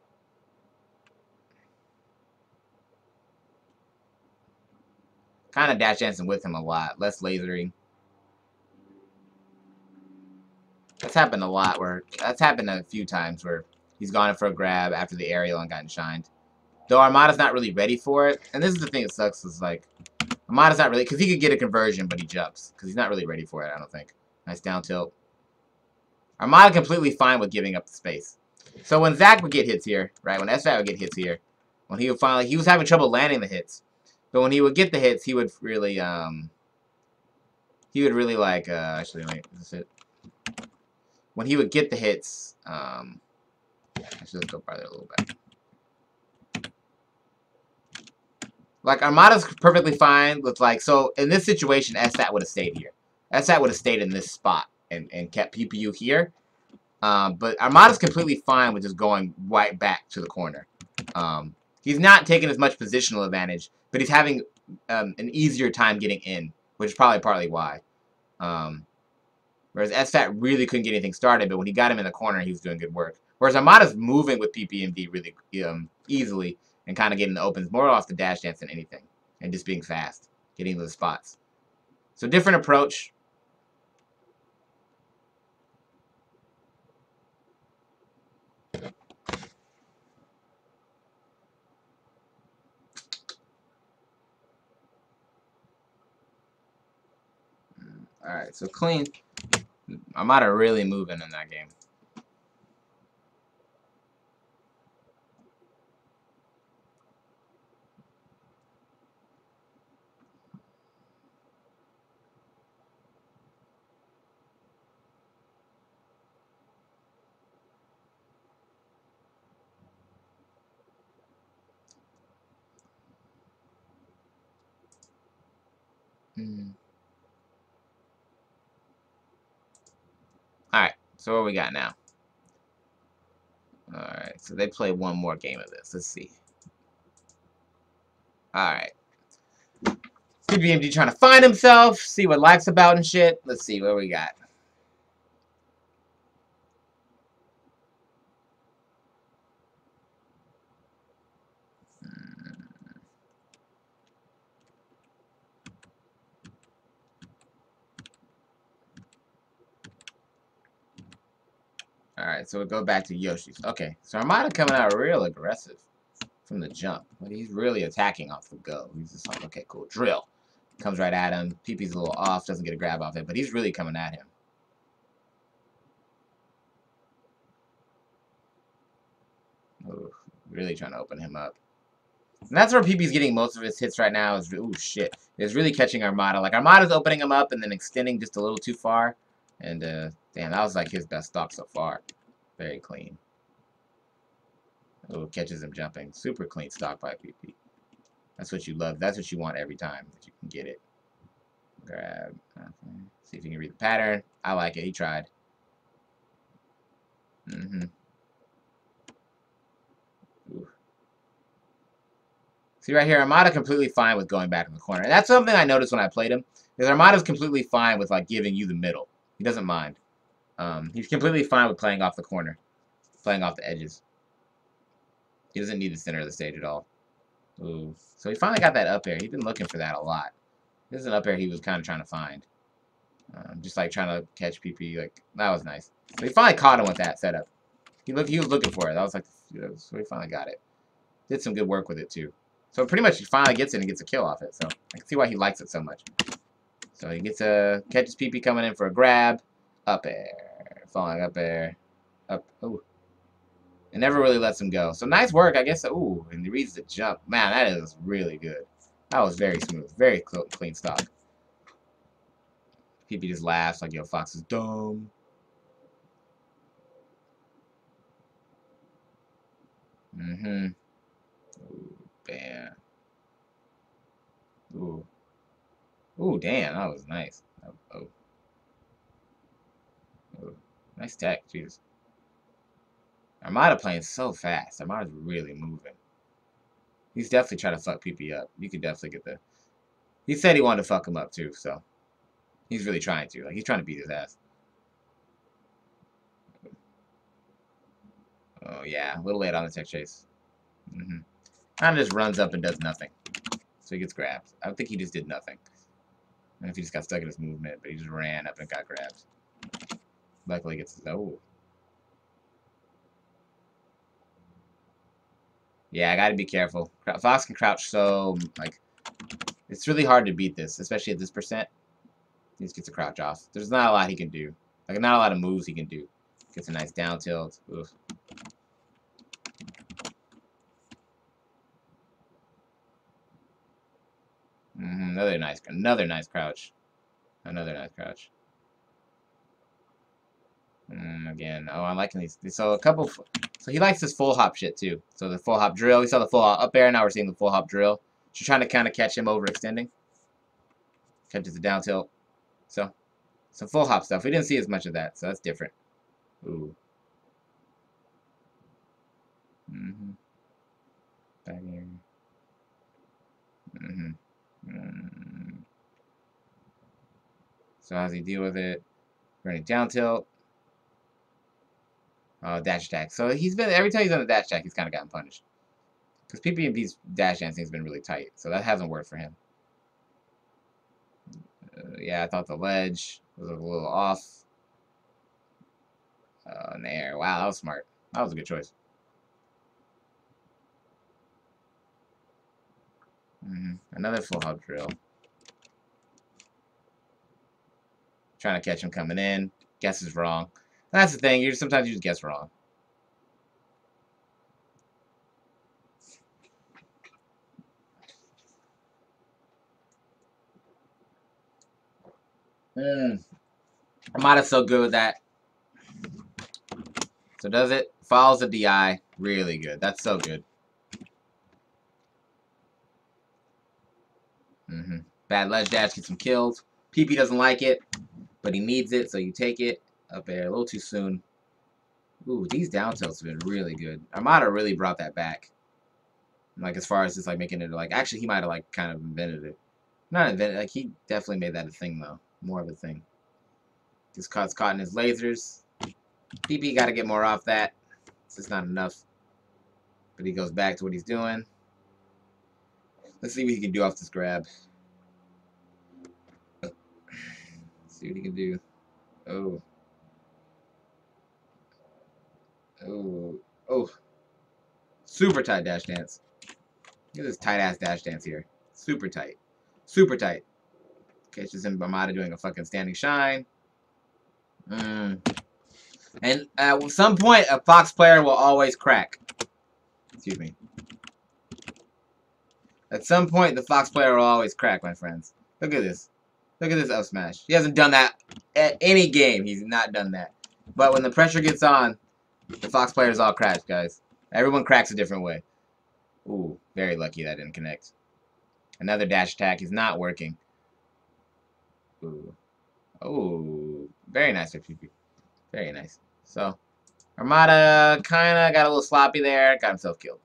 Kind of dash dancing with him a lot. Less lasering. That's happened a lot. That's happened a few times where he's gone in for a grab after the aerial and gotten shined. Though Armada's not really ready for it. And this is the thing that sucks is like, Armada's not really, because he could get a conversion, but he jumps. Because he's not really ready for it, I don't think. Nice down tilt. Armada completely fine with giving up the space. So when Zach would get hits here, right, when SFAT would get hits here, when he would finally, he was having trouble landing the hits. But when he would get the hits, he would really like, actually, wait, is this it? When he would get the hits, actually, let's go farther a little bit. Like, Armada's perfectly fine with, like, so, in this situation, SSAT would have stayed here. SSAT would have stayed in this spot and kept PPU here. But Armada's completely fine with just going right back to the corner. He's not taking as much positional advantage, but he's having an easier time getting in, which is probably partly why. Whereas SFAT really couldn't get anything started, but when he got him in the corner, he was doing good work. Whereas Armada's moving with PPMD really easily and kind of getting the opens more off the dash dance than anything. And just being fast, getting to the spots. So different approach. Alright, so clean. Armada really moving in that game. Alright, so what we got now? Alright, so they play one more game of this. Let's see. Alright. PPMD trying to find himself, see what life's about and shit. Let's see what we got. Alright, so we'll go back to Yoshi's. Okay, so Armada coming out real aggressive from the jump. But he's really attacking off the go. He's just like, okay, cool, drill. Comes right at him. PP's a little off, doesn't get a grab off it, but he's really coming at him. Ooh, really trying to open him up. And that's where PP's getting most of his hits right now. Is ooh shit. Is really catching Armada. Like Armada's opening him up and then extending just a little too far. And damn, that was like his best stop so far. Very clean. Oh, catches him jumping. Super clean stock by PP. That's what you love. That's what you want every time that you can get it. Grab. Okay. See if you can read the pattern. I like it. He tried. Ooh. See right here, Armada completely fine with going back in the corner. And that's something I noticed when I played him. Is Armada's completely fine with like giving you the middle. He doesn't mind. He's completely fine with playing off the corner. Playing off the edges. He doesn't need the center of the stage at all. Ooh. So he finally got that up air. He's been looking for that a lot. This is an up air he was kind of trying to find. Just like trying to catch PP. Like, that was nice. So he finally caught him with that setup. He was looking for it. That was like, so he finally got it. Did some good work with it too. So pretty much he finally gets it and gets a kill off it. So I can see why he likes it so much. So he gets catches PP coming in for a grab. Up air. Falling up air. Up. Ooh. It never really lets him go. So nice work, I guess. Ooh, and he reads the jump. Man, that is really good. That was very smooth. Very clean stock. PP just laughs like, yo, Fox is dumb. Ooh, bam. Ooh. Ooh, damn, that was nice. Oh. Nice tech, jeez. Armada playing so fast. Armada's really moving. He's definitely trying to fuck PP up. You could definitely get the... He said he wanted to fuck him up, too, so... He's really trying to. Like, he's trying to beat his ass. Oh, yeah. A little late on the tech chase. Kind of just runs up and does nothing. So he gets grabbed. I think he just did nothing. And if he just got stuck in his movement, but he just ran up and got grabbed. Luckily he gets his... Oh. Yeah, I gotta be careful. Fox can crouch so, like... It's really hard to beat this, especially at this percent. He just gets a crouch off. There's not a lot he can do. Like, not a lot of moves he can do. Gets a nice down tilt. Oof. Another nice crouch. Another nice crouch. Again. Oh, I'm liking these. So so he likes this full hop shit too. So the full hop drill. We saw the full hop up air. Now we're seeing the full hop drill. She's trying to kind of catch him overextending. Catches the down tilt. So some full hop stuff. We didn't see as much of that, so that's different. Ooh. Back here. So how does he deal with it? Running down tilt. Dash attack. So he's been, every time he's on the dash attack, he's kind of gotten punished. Because PPMP's dash dancing has been really tight, so that hasn't worked for him. Yeah, I thought the ledge was a little off. In the air. Wow, that was smart. That was a good choice. Another full hub drill. Trying to catch him coming in. Guess is wrong. And that's the thing. Sometimes you just guess wrong. Armada's so good with that. So does it. Follows the DI. Really good. That's so good. Bad ledge dash gets him killed. PP doesn't like it, but he needs it, so you take it. Up air. A little too soon. Ooh, these down tilts have been really good. Armada really brought that back. Like, as far as just, like, making it, like, actually, he might have, like, kind of invented it. Not invented, like, he definitely made that a thing, though. More of a thing. Just caught in his lasers. PP got to get more off that. It's just not enough. But he goes back to what he's doing. Let's see what he can do off this grab. Let's see what he can do. Oh. Oh. Oh. Super tight dash dance. Look at this tight-ass dash dance here. Super tight. Super tight. Catches him Armada doing a fucking standing shine. And at some point, a Fox player will always crack. Excuse me. At some point, the Fox player will always crack, my friends. Look at this. Look at this up smash. He hasn't done that at any game. He's not done that. But when the pressure gets on, the Fox players all crash, guys. Everyone cracks a different way. Ooh, very lucky that didn't connect. Another dash attack is not working. Ooh. Oh, very nice FPP. Very nice. So, Armada kind of got a little sloppy there. Got himself killed.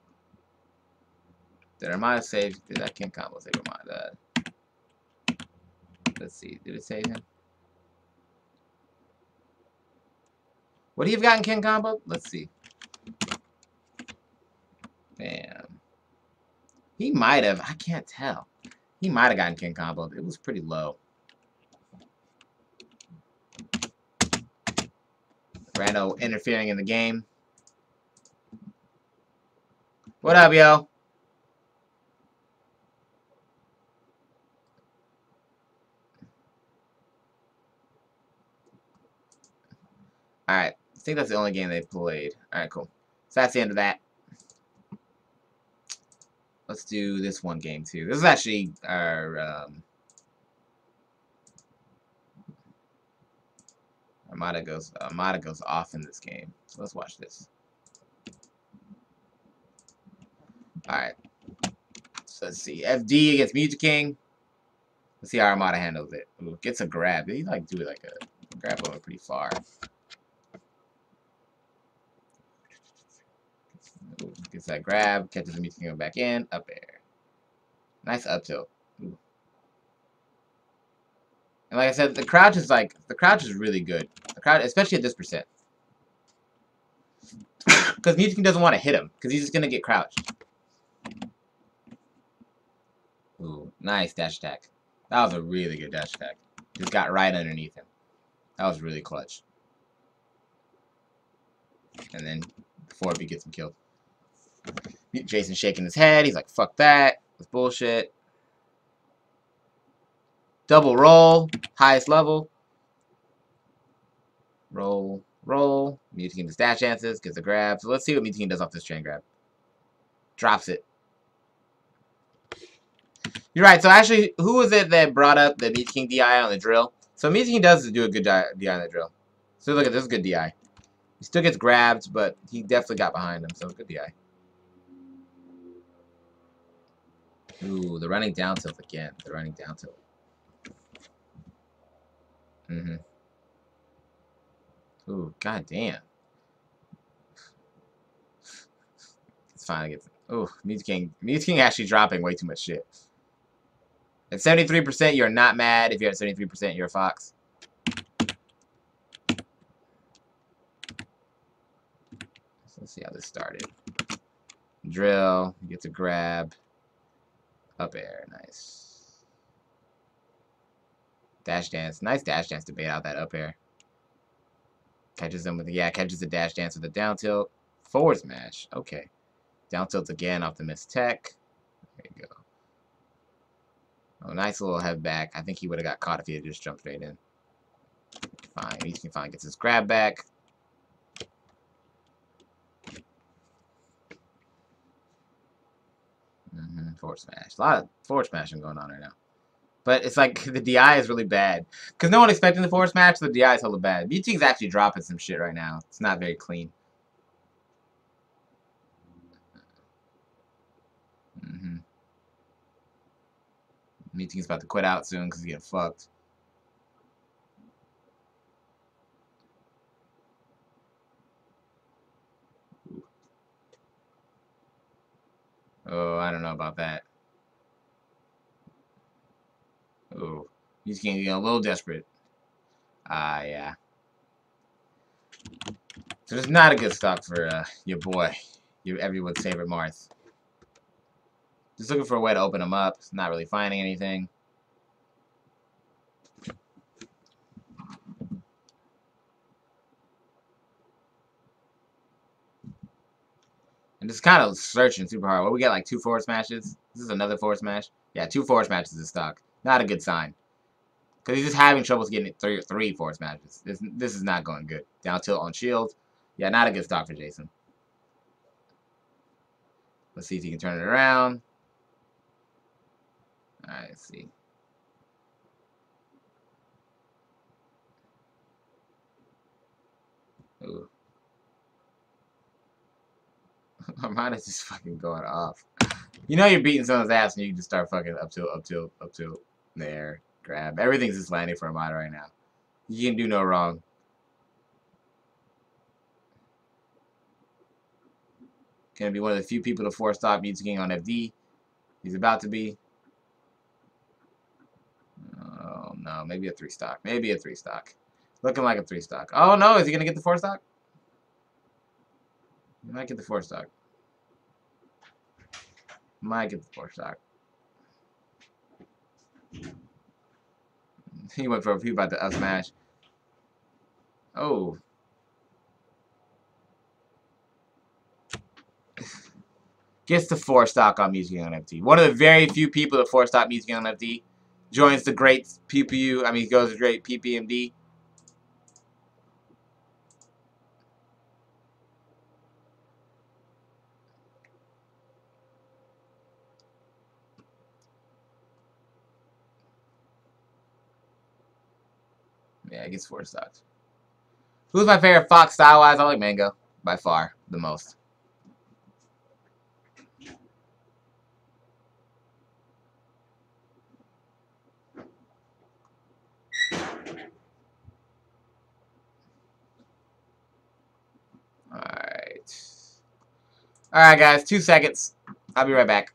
Did Armada save? Did that King combo save Armada? Let's see. Did it save him? Would he have gotten King combo? Let's see. Bam. He might have. I can't tell. He might have gotten King combo. It was pretty low. Rando interfering in the game. What up, yo? Alright. I think that's the only game they played. Alright, cool. So that's the end of that. Let's do this one game, too. This is actually our, Armada goes off in this game. So let's watch this. Alright. So let's see. FD against Mew2King. Let's see how Armada handles it. Ooh, gets a grab. He like do it like a grab over pretty far. Ooh, gets that grab, catches the Mew2King back in, up air. Nice up tilt. Ooh. And like I said, the crouch is really good. The crouch, especially at this percent. Because Mew2King doesn't want to hit him, because he's just gonna get crouched. Ooh, nice dash attack. That was a really good dash attack. Just got right underneath him. That was really clutch. And then before he gets him killed. Jason shaking his head. He's like, fuck that. That's bullshit. Double roll. Highest level. Roll. Roll. Mew2King does dash dances. Gets a grab. So let's see what Mew2King does off this chain grab. Drops it. You're right. So actually, who was it that brought up the Mew2King DI on the drill? So Mew2King does do a good DI on the drill. So look at this, good DI. He still gets grabbed, but he definitely got behind him. So good DI. Ooh, the running down tilt again. The running down tilt. Ooh, goddamn. It's finally gets. Ooh, Mew King actually dropping way too much shit. At 73%, you're not mad. If you're at 73%, you're a fox. So let's see how this started. Drill, you get to grab. Up air, nice. Dash dance, nice dash dance to bait out that up air. Catches them with, yeah, catches the dash dance with a down tilt. Forward smash, okay. Down tilt again off the missed tech. There you go. Oh, nice little head back. I think he would have got caught if he had just jumped straight in. Fine, he can finally get his grab back. Forward smash. A lot of forward smashing going on right now. But it's like the DI is really bad. Because no one expecting the forward smash, so the DI is hella bad. Mewtwo's actually dropping some shit right now. It's not very clean. Mewtwo's about to quit out soon because he's getting fucked. Oh, I don't know about that. Oh, he's getting a little desperate. Yeah. So it's not a good stock for your boy, everyone's favorite Marth. Just looking for a way to open him up. Not really finding anything. And just kind of searching super hard. What, we get like 2 forward smashes? This is another forward smash? Yeah, 2 forward smashes in stock. Not a good sign. Because he's just having troubles getting three forward smashes. This is not going good. Down tilt on shield. Yeah, not a good stock for Jason. Let's see if he can turn it around. Alright, let's see. Ooh. Armada's just fucking going off. You know you're beating someone's ass and you can just start fucking up tilt. There. Grab. Everything's just landing for Armada right now. You can do no wrong. Gonna be one of the few people to 4-stop Mew2King on FD. He's about to be. Oh no, maybe a 3-stock. Maybe a 3-stock. Looking like a 3-stock. Oh no, is he gonna get the 4-stock? He might get the 4-stock. Might get the 4-stock. He went for a few about the up smash. Oh. Gets the 4-stock on Mew2King on FD. One of the very few people to 4-stop Mew2King on FD. Joins the great PPU. I mean, he goes to great PPMD. Yeah, he gets 4 stocks. Who's my favorite Fox style-wise? I like Mango. By far, the most. Alright. Alright, guys. 2 seconds. I'll be right back.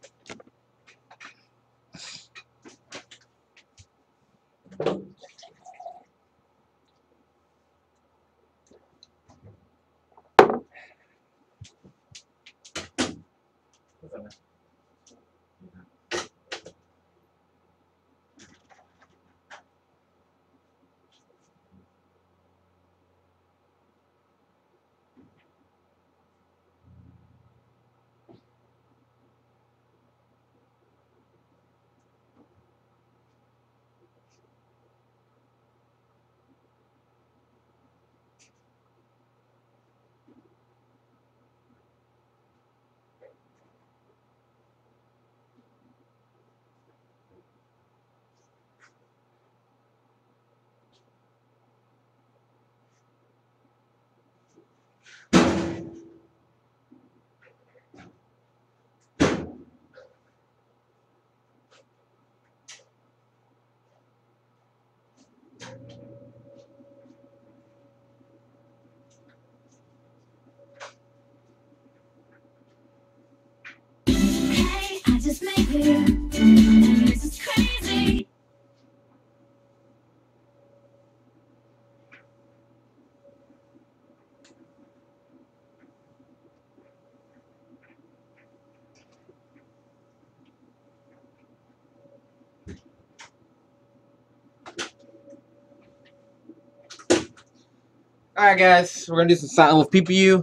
Alright, guys. We're going to do some Silent Wolf PPU.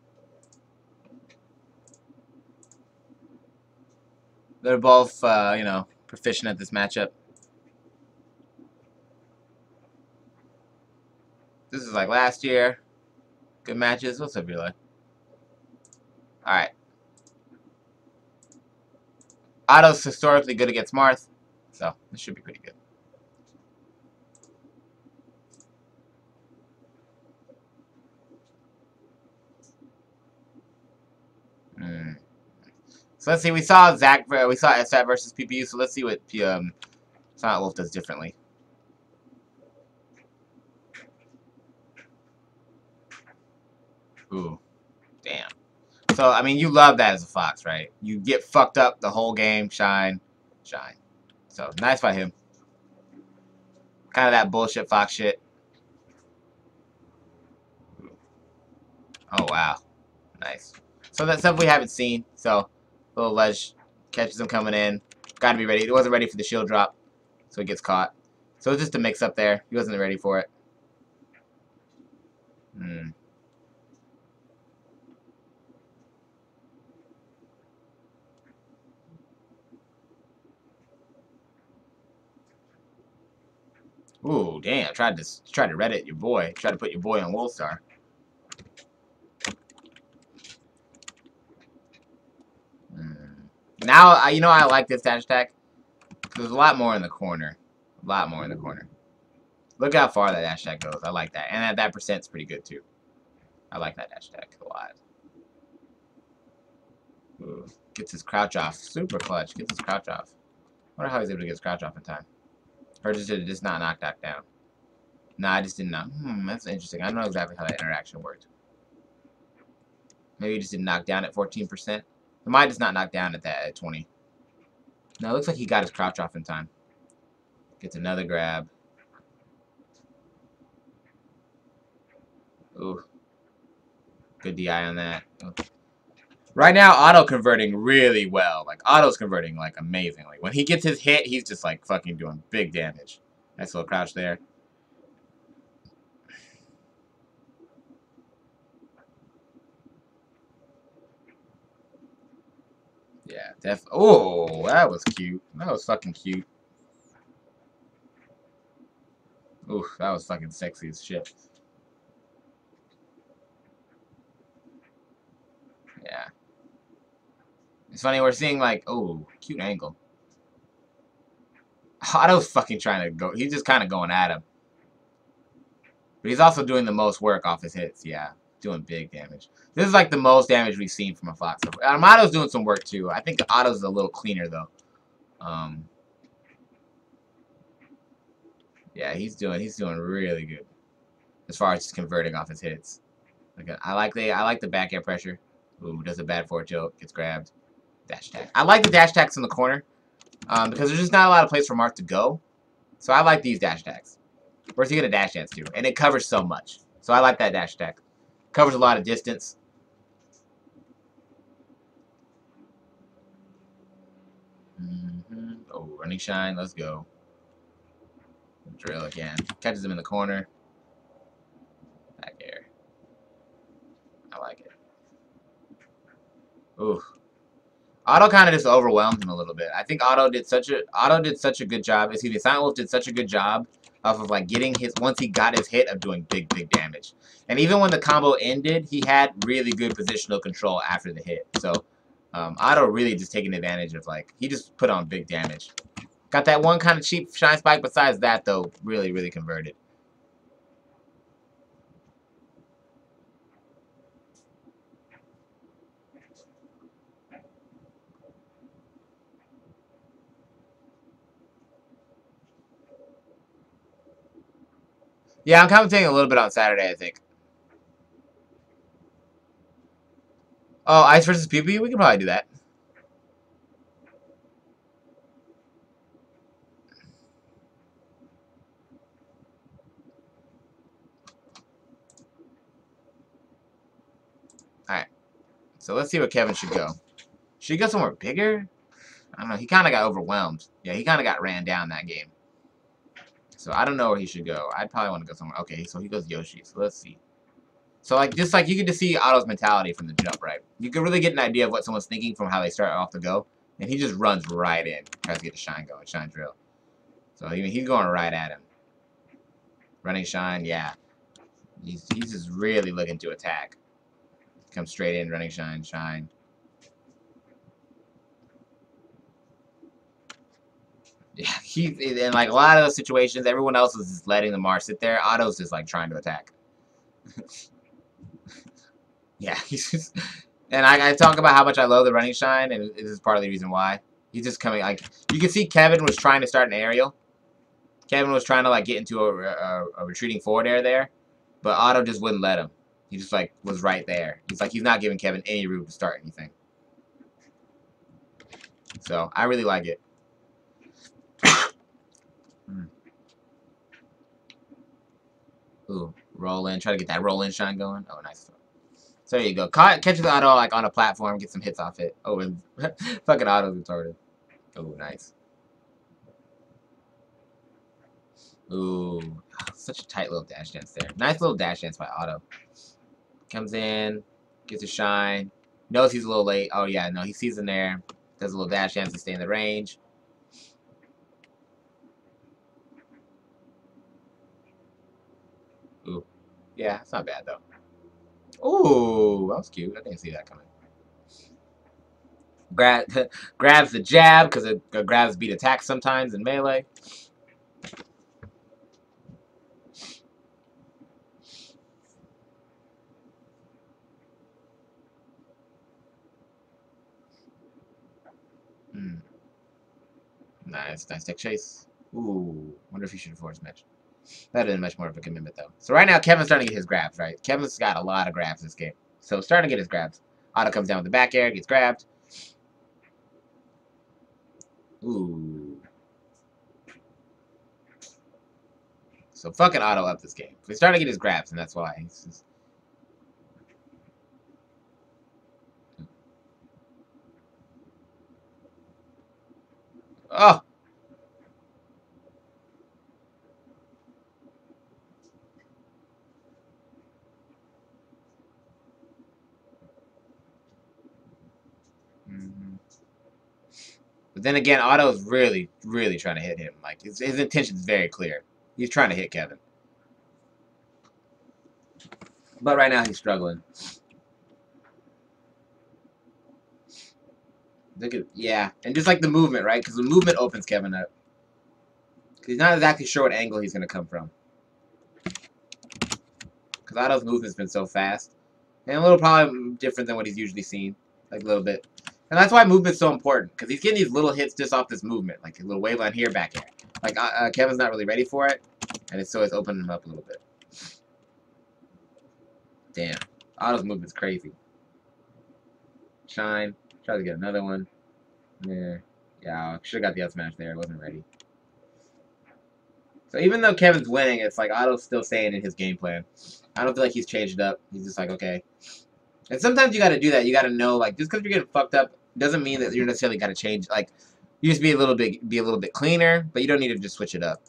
They're both, you know, proficient at this matchup. This is like last year. Good matches. What's up, Relay? Alright. Otto's historically good against Marth, so this should be pretty good. So let's see. We saw SF versus PPU. So let's see what Silent Wolf does differently. Ooh, damn. So I mean, you love that as a Fox, right? You get fucked up the whole game. Shine. So nice by him. Kind of that bullshit Fox shit. Oh wow, nice. So that's stuff we haven't seen. So little ledge catches him coming in. Got to be ready. He wasn't ready for the shield drop, so he gets caught. So it's just a mix up there. He wasn't ready for it. Ooh, damn! Tried to Reddit your boy. Tried to put your boy on Wolfstar. Now you know I like this dash attack. There's a lot more in the corner. A lot more in the corner. Look how far that dash attack goes. I like that, and that percent's pretty good too. I like that dash attack a lot. Ooh, gets his crouch off. Super clutch. Gets his crouch off. Wonder how he's able to get his crouch off in time. Or did it just not knock that down? Nah, I just did not. That's interesting. I don't know exactly how that interaction worked. Maybe he just didn't knock down at 14%. It might just not knock down at that at 20. No, it looks like he got his crouch off in time. Gets another grab. Ooh. Good DI on that. Ooh. Right now, Otto converting really well. Like, Otto's converting, like, amazingly. When he gets his hit, he's just, like, fucking doing big damage. Nice little crouch there. Yeah, oh, that was cute. That was fucking cute. Ooh, that was fucking sexy as shit. Yeah. It's funny, we're seeing, like, oh, cute angle. Otto's fucking trying to go. He's just kind of going at him. But he's also doing the most work off his hits. Yeah, doing big damage. This is like the most damage we've seen from a Fox. Otto's doing some work too. I think Otto's a little cleaner though. Yeah, he's doing really good as far as just converting off his hits. Like I like the back air pressure. Ooh, does a bad forward tilt, gets grabbed. Dash attack. I like the dash attacks in the corner because there's just not a lot of place for Marth to go. So I like these dash attacks. Where's he gonna dash dance to? And it covers so much. So I like that dash attack. Covers a lot of distance. Oh, running shine. Let's go. Drill again. Catches him in the corner. Back air. I like it. Ooh. Otto kind of just overwhelmed him a little bit. I think Otto did such a good job. Excuse me, Silent Wolf did such a good job of like getting his once he got his hit of doing big damage. And even when the combo ended, he had really good positional control after the hit. So Otto really just taking advantage of like he just put on big damage. Got that one kind of cheap shine spike. Besides that, though, really converted. Yeah, I'm commentating a little bit on Saturday, I think. Oh, Ice versus PB? We can probably do that. Alright. So let's see where Kevin should go. Should he go somewhere bigger? I don't know. He kind of got overwhelmed. Yeah, he kind of got ran down that game. So I don't know where he should go. I'd probably want to go somewhere. Okay, so he goes Yoshi. So let's see. So like just like you can just see Otto's mentality from the jump, right? You can really get an idea of what someone's thinking from how they start off the go, and he just runs right in, tries to get the shine going, shine drill. So he's going right at him. Running shine, yeah. He's just really looking to attack. Comes straight in, running shine, shine. Yeah, in like a lot of those situations, everyone else is just letting the Mars sit there. Otto's just like trying to attack. Yeah, he's just, and I talk about how much I love the running shine, and this is part of the reason why. He's just coming, like, you can see Kevin was trying to start an aerial. Kevin was trying to, like, get into a retreating forward air there, but Otto just wouldn't let him. He just, like, was right there. He's like, he's not giving Kevin any room to start anything. So, I really like it. Ooh, roll in. Try to get that roll in shine going. Oh, nice. So there you go. Catches the Otto like on a platform, get some hits off it. Oh, and fucking Otto's retarded. Oh, nice. Ooh, such a tight little dash dance there. Nice little dash dance by Otto. Comes in, gets a shine. Knows he's a little late. Oh yeah, no, he sees him there. Does a little dash dance to stay in the range. Ooh, yeah, it's not bad though. Ooh, that was cute. I didn't see that coming. Grabs the jab because it grabs beat attack sometimes in melee. Nice tech chase. Ooh, wonder if he should have forced match. That is much more of a commitment though. So right now Kevin's starting to get his grabs, right? Kevin's got a lot of grabs this game. So starting to get his grabs. Otto comes down with the back air, gets grabbed. Ooh. So fucking Otto up this game. He's starting to get his grabs, and that's why. He's just... Oh! But then again, Otto's really, really trying to hit him. Like, his intention is very clear. He's trying to hit Kevin. But right now he's struggling. Look at, yeah. And just like the movement, right? Because the movement opens Kevin up. He's not exactly sure what angle he's going to come from. Because Otto's movement's been so fast. And a little probably different than what he's usually seen. Like a little bit. And that's why movement's so important. Because he's getting these little hits just off this movement. Like a little wave line here, back air. Like Kevin's not really ready for it. And it's opening him up a little bit. Damn. Otto's movement's crazy. Shine. Try to get another one. Yeah. Yeah, should have got the up smash there. I wasn't ready. So even though Kevin's winning, it's like Otto's still staying in his game plan. I don't feel like he's changed up. He's just like, okay. And sometimes you got to do that. You got to know, like, just because you're getting fucked up doesn't mean that you're necessarily got to change. Like, you just be a little bit cleaner, but you don't need to just switch it up.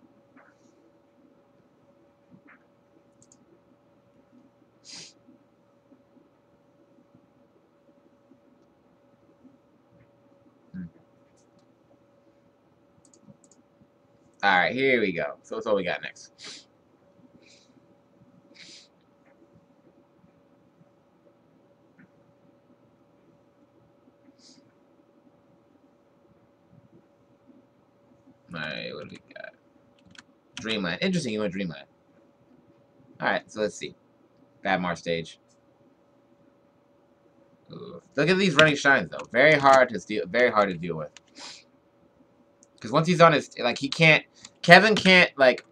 All right, here we go. So that's all we got next. Alright, what do we got? Dreamland. Interesting, you went Dreamland. Alright, so let's see. Bad Mars stage. Ooh. Look at these running shines though. Very hard to deal with. Because once he's on his, like, he can't, Kevin can't, like,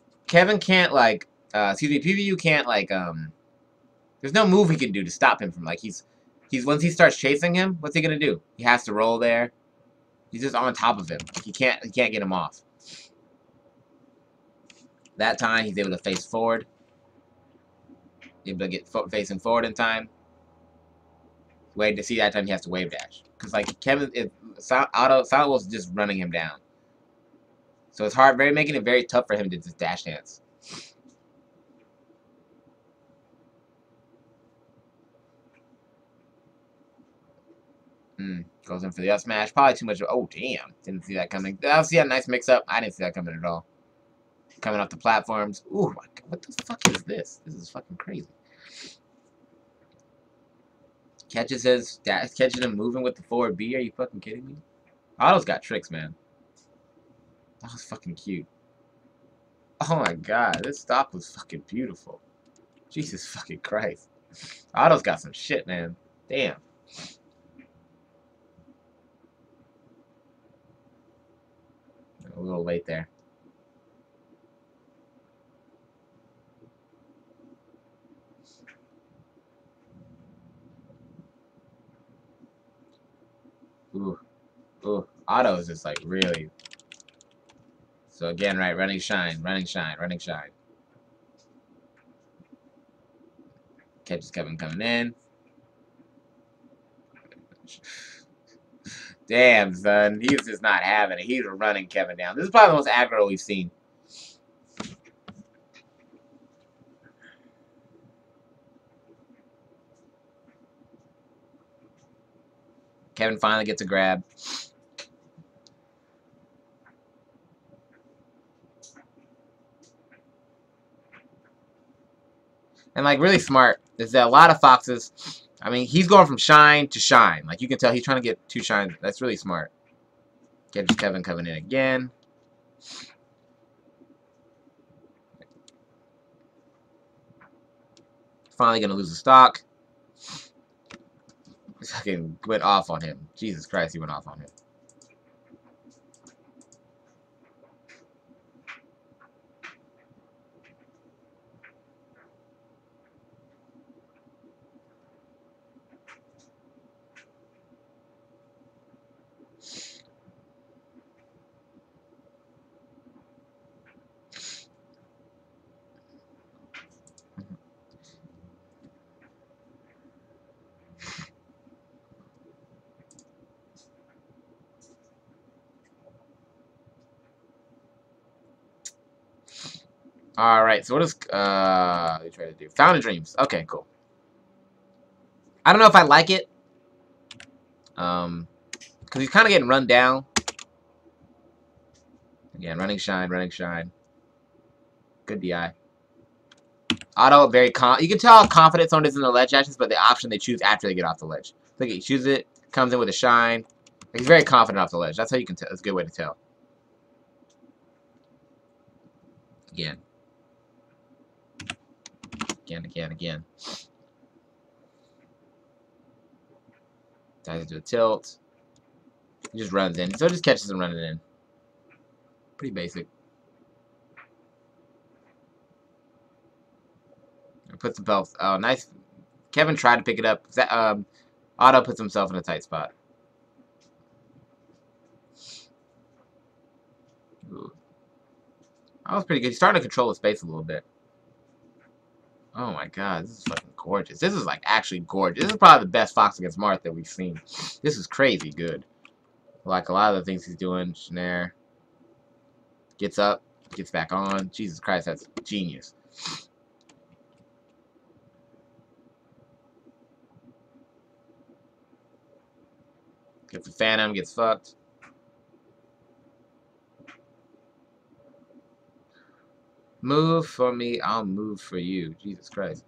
excuse me, PVU can't, like, there's no move he can do to stop him from, like, once he starts chasing him, what's he gonna do? He has to roll there. He's just on top of him. He can't get him off. That time, he's able to face forward. Able to get facing forward in time. Wait to see that time he has to wave dash. Because, like, Kevin, Silent Wolf's just running him down. So it's hard, making it very tough for him to just dash dance. Goes in for the up smash. Probably too much. Oh, damn. Didn't see that coming. I see a nice mix-up. I didn't see that coming at all. Coming off the platforms. Ooh, my God. What the fuck is this? This is fucking crazy. Catches him moving with the forward B. Are you fucking kidding me? Otto's got tricks, man. That was fucking cute. Oh my God. This stop was fucking beautiful. Jesus fucking Christ. Otto's got some shit, man. Damn. A little late there. Ooh. Ooh. Otto is just like really. So again, right, running shine, running shine, running shine. Catches Kevin coming in. Damn, son. He's just not having it. He's running Kevin down. This is probably the most aggro we've seen. Kevin finally gets a grab. And, like, really smart is that a lot of foxes, I mean, he's going from shine to shine. Like, you can tell he's trying to get 2 shines. That's really smart. Catches Kevin coming in again. Finally going to lose the stock. He fucking went off on him. Jesus Christ, he went off on him. Alright, so what is, we try to do? Fountain Dreams. Okay, cool. I don't know if I like it. Because he's kind of getting run down. Again, running shine, running shine. Good DI. Otto, very you can tell how confident someone is in the ledge actions, but the option they choose after they get off the ledge. Look, he chooses it, comes in with a shine. He's very confident off the ledge. That's how you can tell. That's a good way to tell. Again. Again. Dives into a tilt. He just runs in. So it just catches him running in. Pretty basic. Puts the belt. Oh, nice. Kevin tried to pick it up. Otto puts himself in a tight spot. Ooh. That was pretty good. He's starting to control the space a little bit. Oh my God, this is fucking gorgeous. This is like actually gorgeous. This is probably the best Fox against Marth that we've seen. This is crazy good. Like a lot of the things he's doing. Snare. Gets up. Gets back on. Jesus Christ, that's genius. Gets the Phantom. Gets fucked. Move for me, I'll move for you. Jesus Christ.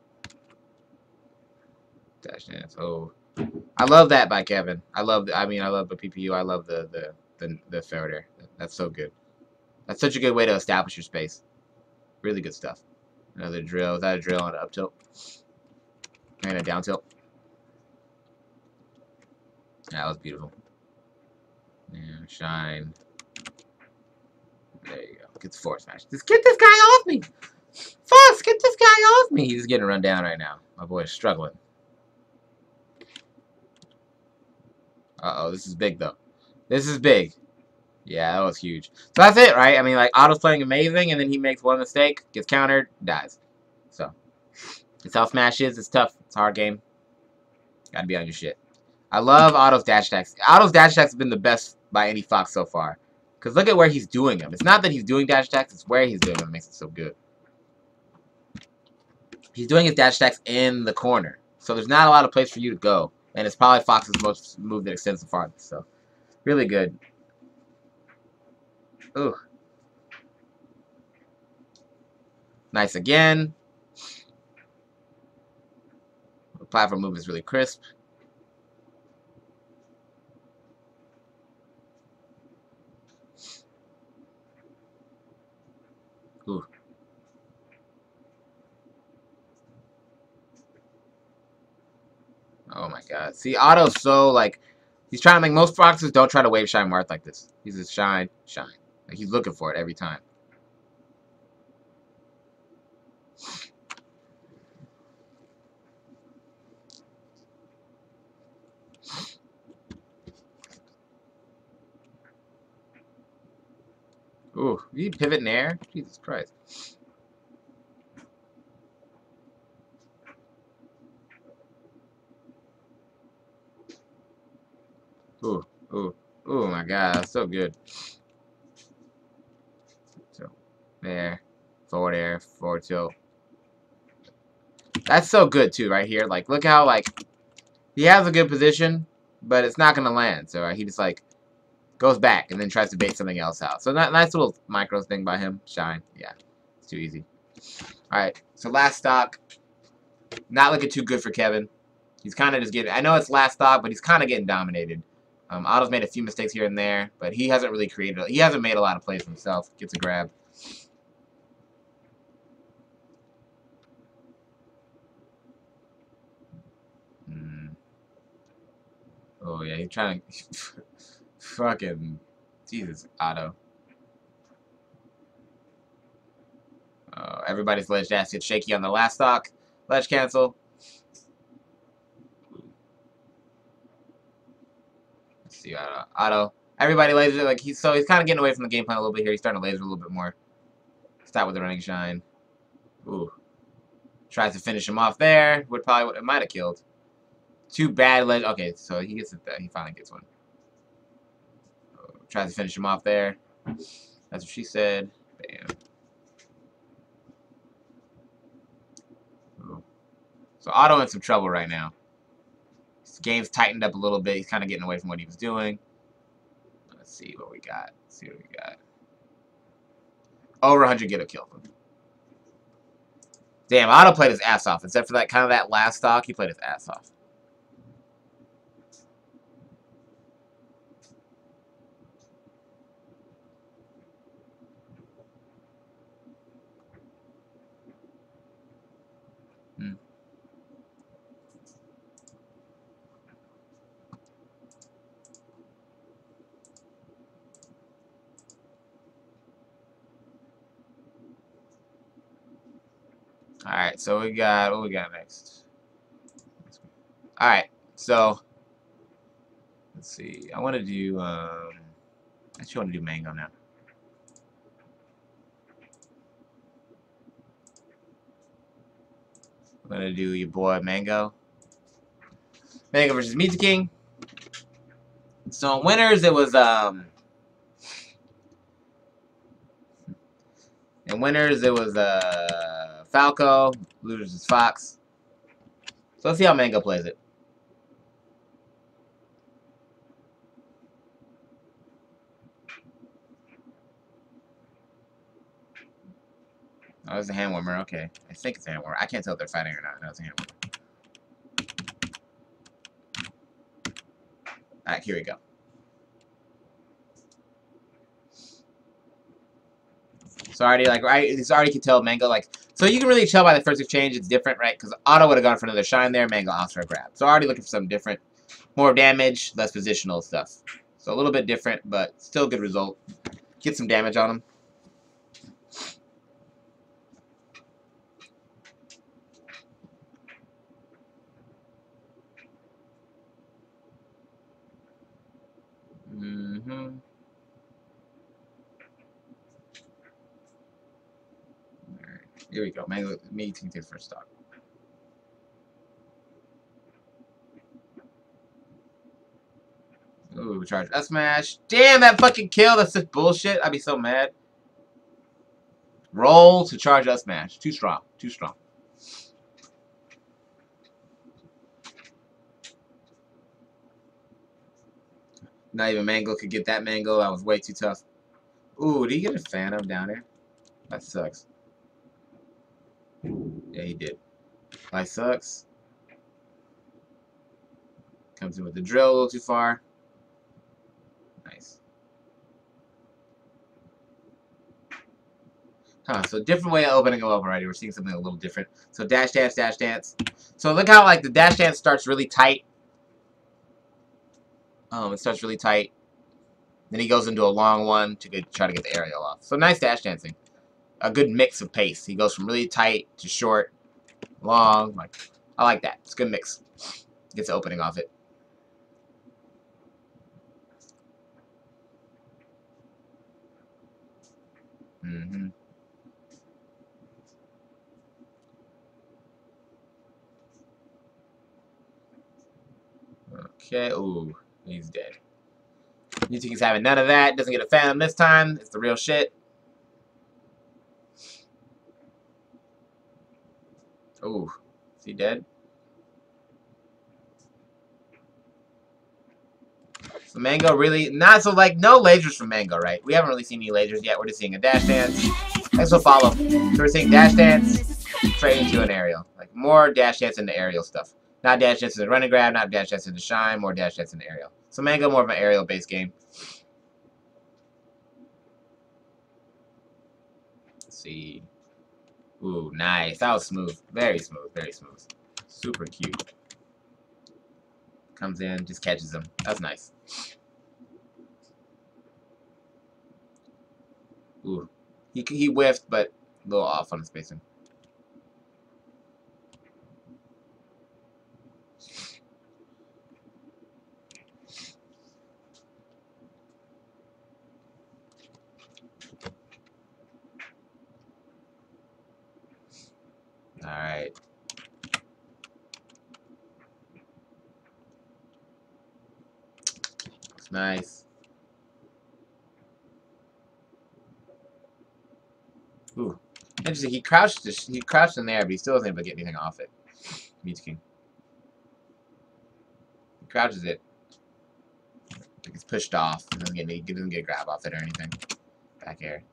Dash dance. Oh, I love that by Kevin. I love the PPU. I love the Faraday. That's so good. That's such a good way to establish your space. Really good stuff. Another drill. Is that a drill on an up tilt? And a down tilt. That was beautiful. Yeah, shine. There you go. Gets forward smash. Just get this guy off me! Fox, get this guy off me! He's getting run down right now. My boy is struggling. Uh-oh, this is big, though. This is big. Yeah, that was huge. So that's it, right? I mean, like, Otto's playing amazing, and then he makes one mistake, gets countered, dies. So, it's how Smash is. It's tough. It's a hard game. Gotta be on your shit. I love Otto's dash attacks. Otto's dash attacks have been the best by any Fox so far. Because look at where he's doing them. It's not that he's doing dash attacks, it's where he's doing them that makes it so good. He's doing his dash attacks in the corner. So there's not a lot of place for you to go. And it's probably Fox's most move that extends the farthest. So, really good. Ooh. Nice again. The platform move is really crisp. Ooh. Oh my god. See, Otto's so, like, he's trying to make most Foxes don't try to wave shine Marth like this. He's just shine, shine. Like, he's looking for it every time. Ooh, you pivot in air? Jesus Christ. Ooh, ooh, ooh my god, that's so good. So, there. Forward air, forward tilt. That's so good too, right here. Like, look how, like, he has a good position, but it's not going to land. So he just, like, goes back and then tries to bait something else out. So that nice little micro thing by him. Shine. Yeah, it's too easy. Alright, so last stock. Not looking too good for Kevin. He's kind of just getting... I know it's last stock, but he's kind of getting dominated. Otto's made a few mistakes here and there, but he hasn't really created... He hasn't made a lot of plays for himself. Gets a grab. Oh, yeah, he's trying to... Fucking... Jesus, Otto. Everybody's ledge dash gets shaky on the last stock. Ledge cancel. Let's see, Otto. Everybody laser, like, he's kind of getting away from the game plan a little bit here. He's starting to laser a little bit more. Start with the running shine. Ooh. Tries to finish him off there. It might have killed. Too bad ledge. Okay, so he gets it. He finally gets one. Tries to finish him off there. That's what she said. Bam. Ooh. So Otto in some trouble right now. His game's tightened up a little bit. He's kind of getting away from what he was doing. Let's see what we got. Let's see what we got. Over 100 get a kill. Damn, Otto played his ass off. Except for that kind of that last stock, he played his ass off. Alright, so we got, what we got next? Alright, so, let's see. I want to do, actually want to do Mango now. I'm going to do your boy Mango. Mango versus Mew2King. So in winners, it was, Falco. Losers is Fox. So let's see how Mango plays it. Oh, it's a hand warmer. Okay. I think it's a hand warmer. I can't tell if they're fighting or not. No, it's a hand warmer. Alright, here we go. So already, like, right, it's already can tell Mango, like, so you can really tell by the first exchange it's different, right? Because Otto would have gone for another shine there, Mango opts for a grab. So already looking for something different. More damage, less positional stuff. So a little bit different, but still a good result. Get some damage on him. Alright, here we go. Mango, Mew2King takes first stock. Ooh, charge S smash. Damn, that fucking kill. That's such bullshit. I'd be so mad. Roll to charge S smash. Too strong. Too strong. Not even Mango could get that Mango. That was way too tough. Ooh, did he get a Phantom down there? That sucks. Yeah, he did. That sucks. Comes in with the drill a little too far. Nice. Huh, so different way of opening a level already. We're seeing something a little different. So dash dance, dash dance. So look how like the dash dance starts really tight. It starts really tight. Then he goes into a long one to try to get the aerial off. So nice dash dancing. A good mix of pace. He goes from really tight to short, long. Like, I like that. It's a good mix. Gets the opening off it. Mm-hmm. Okay. Ooh, he's dead. You think he's having none of that? Doesn't get a Phantom this time. It's the real shit. Ooh, is he dead? So Mango really not so like no lasers from Mango, right? We haven't really seen any lasers yet. We're just seeing a dash dance. Thanks for follow. So we're seeing dash dance straight into an aerial. Like more dash dance into aerial stuff. Not dash dance into run and grab, not dash dance into shine, more dash dance into aerial. So Mango more of an aerial based game. Let's see. Ooh, nice. That was smooth. Very smooth. Very smooth. Super cute. Comes in, just catches him. That's nice. Ooh. He whiffed, but a little off on the spacing. Alright. Nice. Ooh. Interesting. He crouched in there, but he still wasn't able to get anything off it. Mew2King. He crouches it. It gets pushed off. He doesn't get a grab off it or anything. Back air.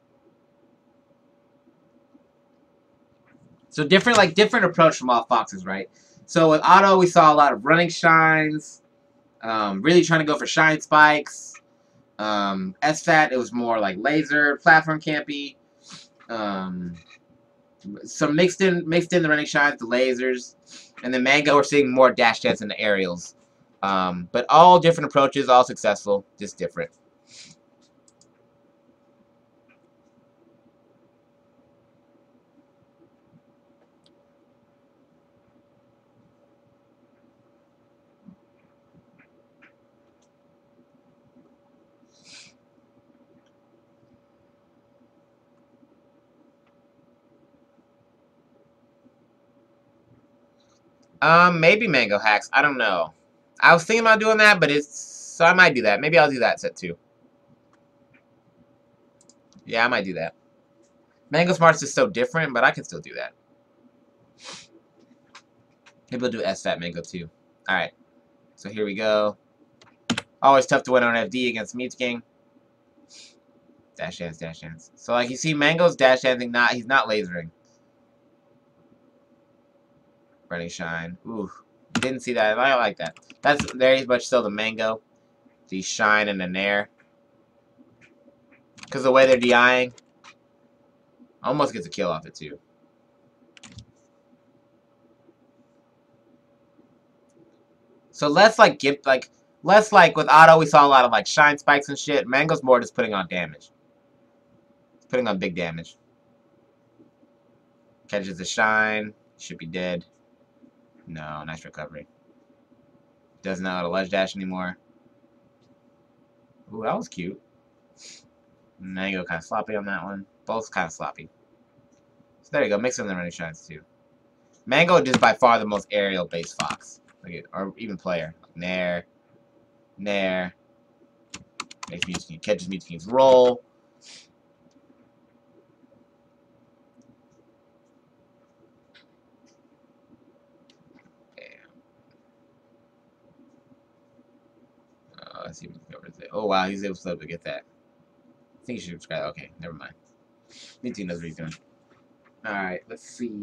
So different approach from all foxes, right? So with Otto, we saw a lot of running shines. Really trying to go for shine spikes. SFAT, it was more like laser, platform campy. Some mixed in the running shines, the lasers, and then Mango we're seeing more dash dance in the aerials. But all different approaches, all successful, just different. Maybe Mango hacks. I don't know. I was thinking about doing that, but so I might do that. Maybe I'll do that set 2. Yeah, I might do that. Mango Smart's is so different, but I can still do that. Maybe we'll do SFAT Mango too. Alright. So here we go. Always tough to win on FD against Mew2King. Dash dance, dash dance. So like you see Mango's dash dancing, he's not lasering. Running shine. Ooh. Didn't see that. I like that. That's very much still the Mango. The shine and the nair. Because the way they're DIing. Almost gets a kill off it too. So less like with Otto we saw a lot of like shine spikes and shit. Mango's more just putting on damage. Putting on big damage. Catches the shine. Should be dead. No, nice recovery. Doesn't know how to ledge dash anymore. Ooh, that was cute. Mango kind of sloppy on that one. Both kind of sloppy. So there you go. Mix in the running shines too. Mango is by far the most aerial based fox. Or even player. Nair. Nair. Makes Mew2King, catches Mew2King's roll. Let's see if we can go over there. Oh wow, he's able to get that. I think you should subscribe. Okay, never mind. Meeting knows what he's doing. Alright, let's see.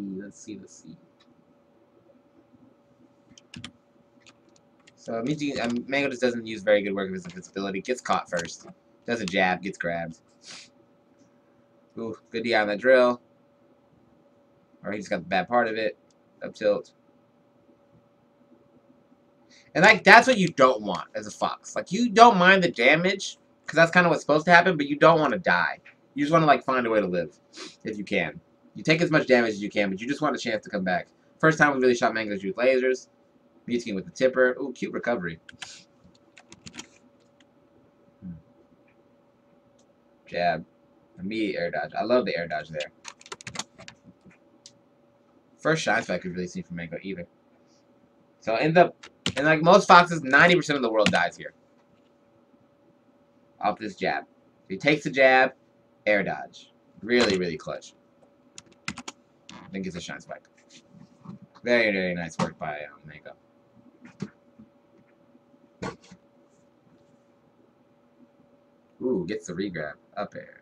So Meeting Mango just doesn't use very good work of his invincibility. Gets caught first. Does a jab, gets grabbed. Ooh, good DI on that drill. Or he just got the bad part of it. Up tilt. And like that's what you don't want as a fox. Like you don't mind the damage, because that's kind of what's supposed to happen, but you don't want to die. You just want to like find a way to live, if you can. You take as much damage as you can, but you just want a chance to come back. First time we really shot Mango's with lasers. Meeting with the tipper. Ooh, cute recovery. Jab. Immediate air dodge. I love the air dodge there. First shine spike we've really seen from Mango either. So and like most foxes, 90% of the world dies here. Off this jab. He takes the jab, air dodge. Really, really clutch. Then gets a shine spike. Very, very nice work by Mango. Ooh, gets the regrab. Up air.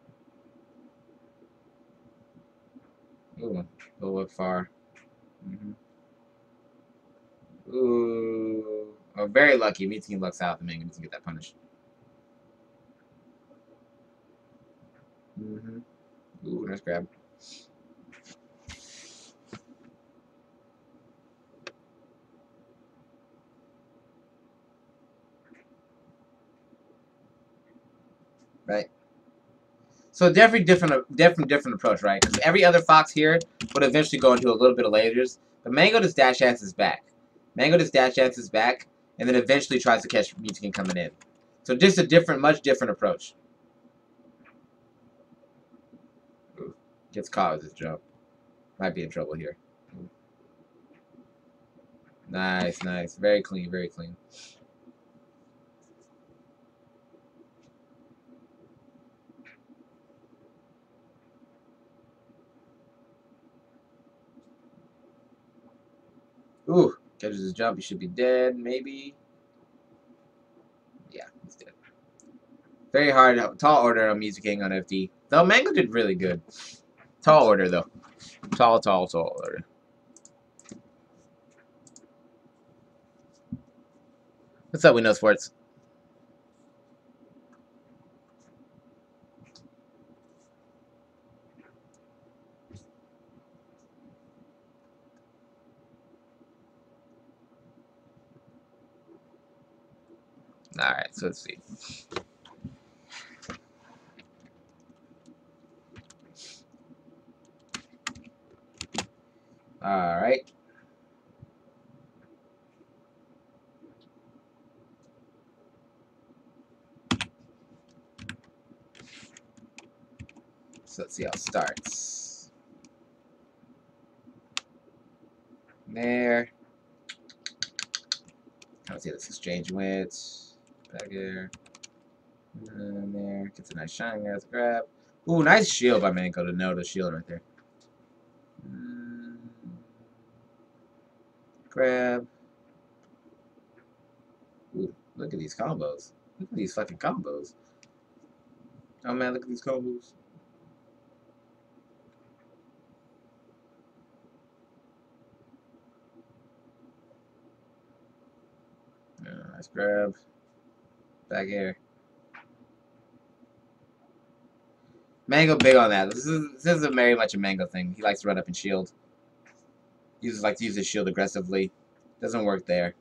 Ooh, go look far. Ooh. Oh, very lucky. Meeting lucks out. The Mango doesn't get that punish. Ooh, nice grab. Right. So definitely different approach, right? Because every other fox here would eventually go into a little bit of lasers, but Mango just dash dances back. Mango just dash dances back, and then eventually tries to catch Meeting coming in. So just a much different approach. Ooh, gets caught with his jump. Might be in trouble here. Ooh. Nice, nice. Very clean, very clean. Ooh, catches his jump. He should be dead, maybe. Yeah, he's dead. Very hard. Tall order on Meeting on FD. Though Mango did really good. Tall order, though. Tall order. What's up, Windows Sports? Alright, so let's see. Alright. So let's see how it starts. There. Let's see this exchange with. Back here. And there. Gets a nice shine there. Let's grab. Ooh, nice shield by Mango to know the shield right there. Grab. Ooh, look at these combos. Look at these fucking combos. Oh man, look at these combos. Nice grab. Back here. Mango big on that. This is very much a Mango thing. He likes to run up and shield. He likes to use his shield aggressively. Doesn't work there.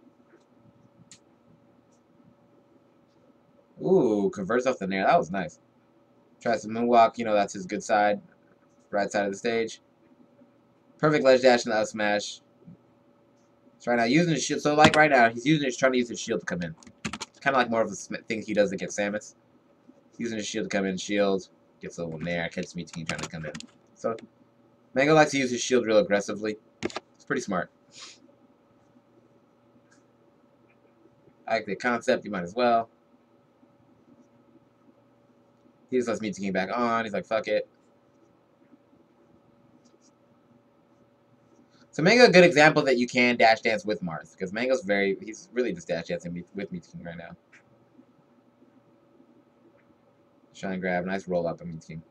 Ooh, converts off the nair. That was nice. Tries to moonwalk. You know, that's his good side. Right side of the stage. Perfect ledge dash and the up smash. So right now, using his shield. So, like, right now, trying to use his shield to come in. Kind of like more of a thing he does against Samus. Using his shield to come in. Shield. Gets a little nair. Catches Meeting trying to come in. So, Mango likes to use his shield real aggressively. It's pretty smart. I like the concept. You might as well. He just lets Meeting back on. He's like, fuck it. So Mango, a good example that you can dash dance with Marth, because Mango's he's really just dash dancing with Meeting right now. Shine grab. Nice roll up. Mew King.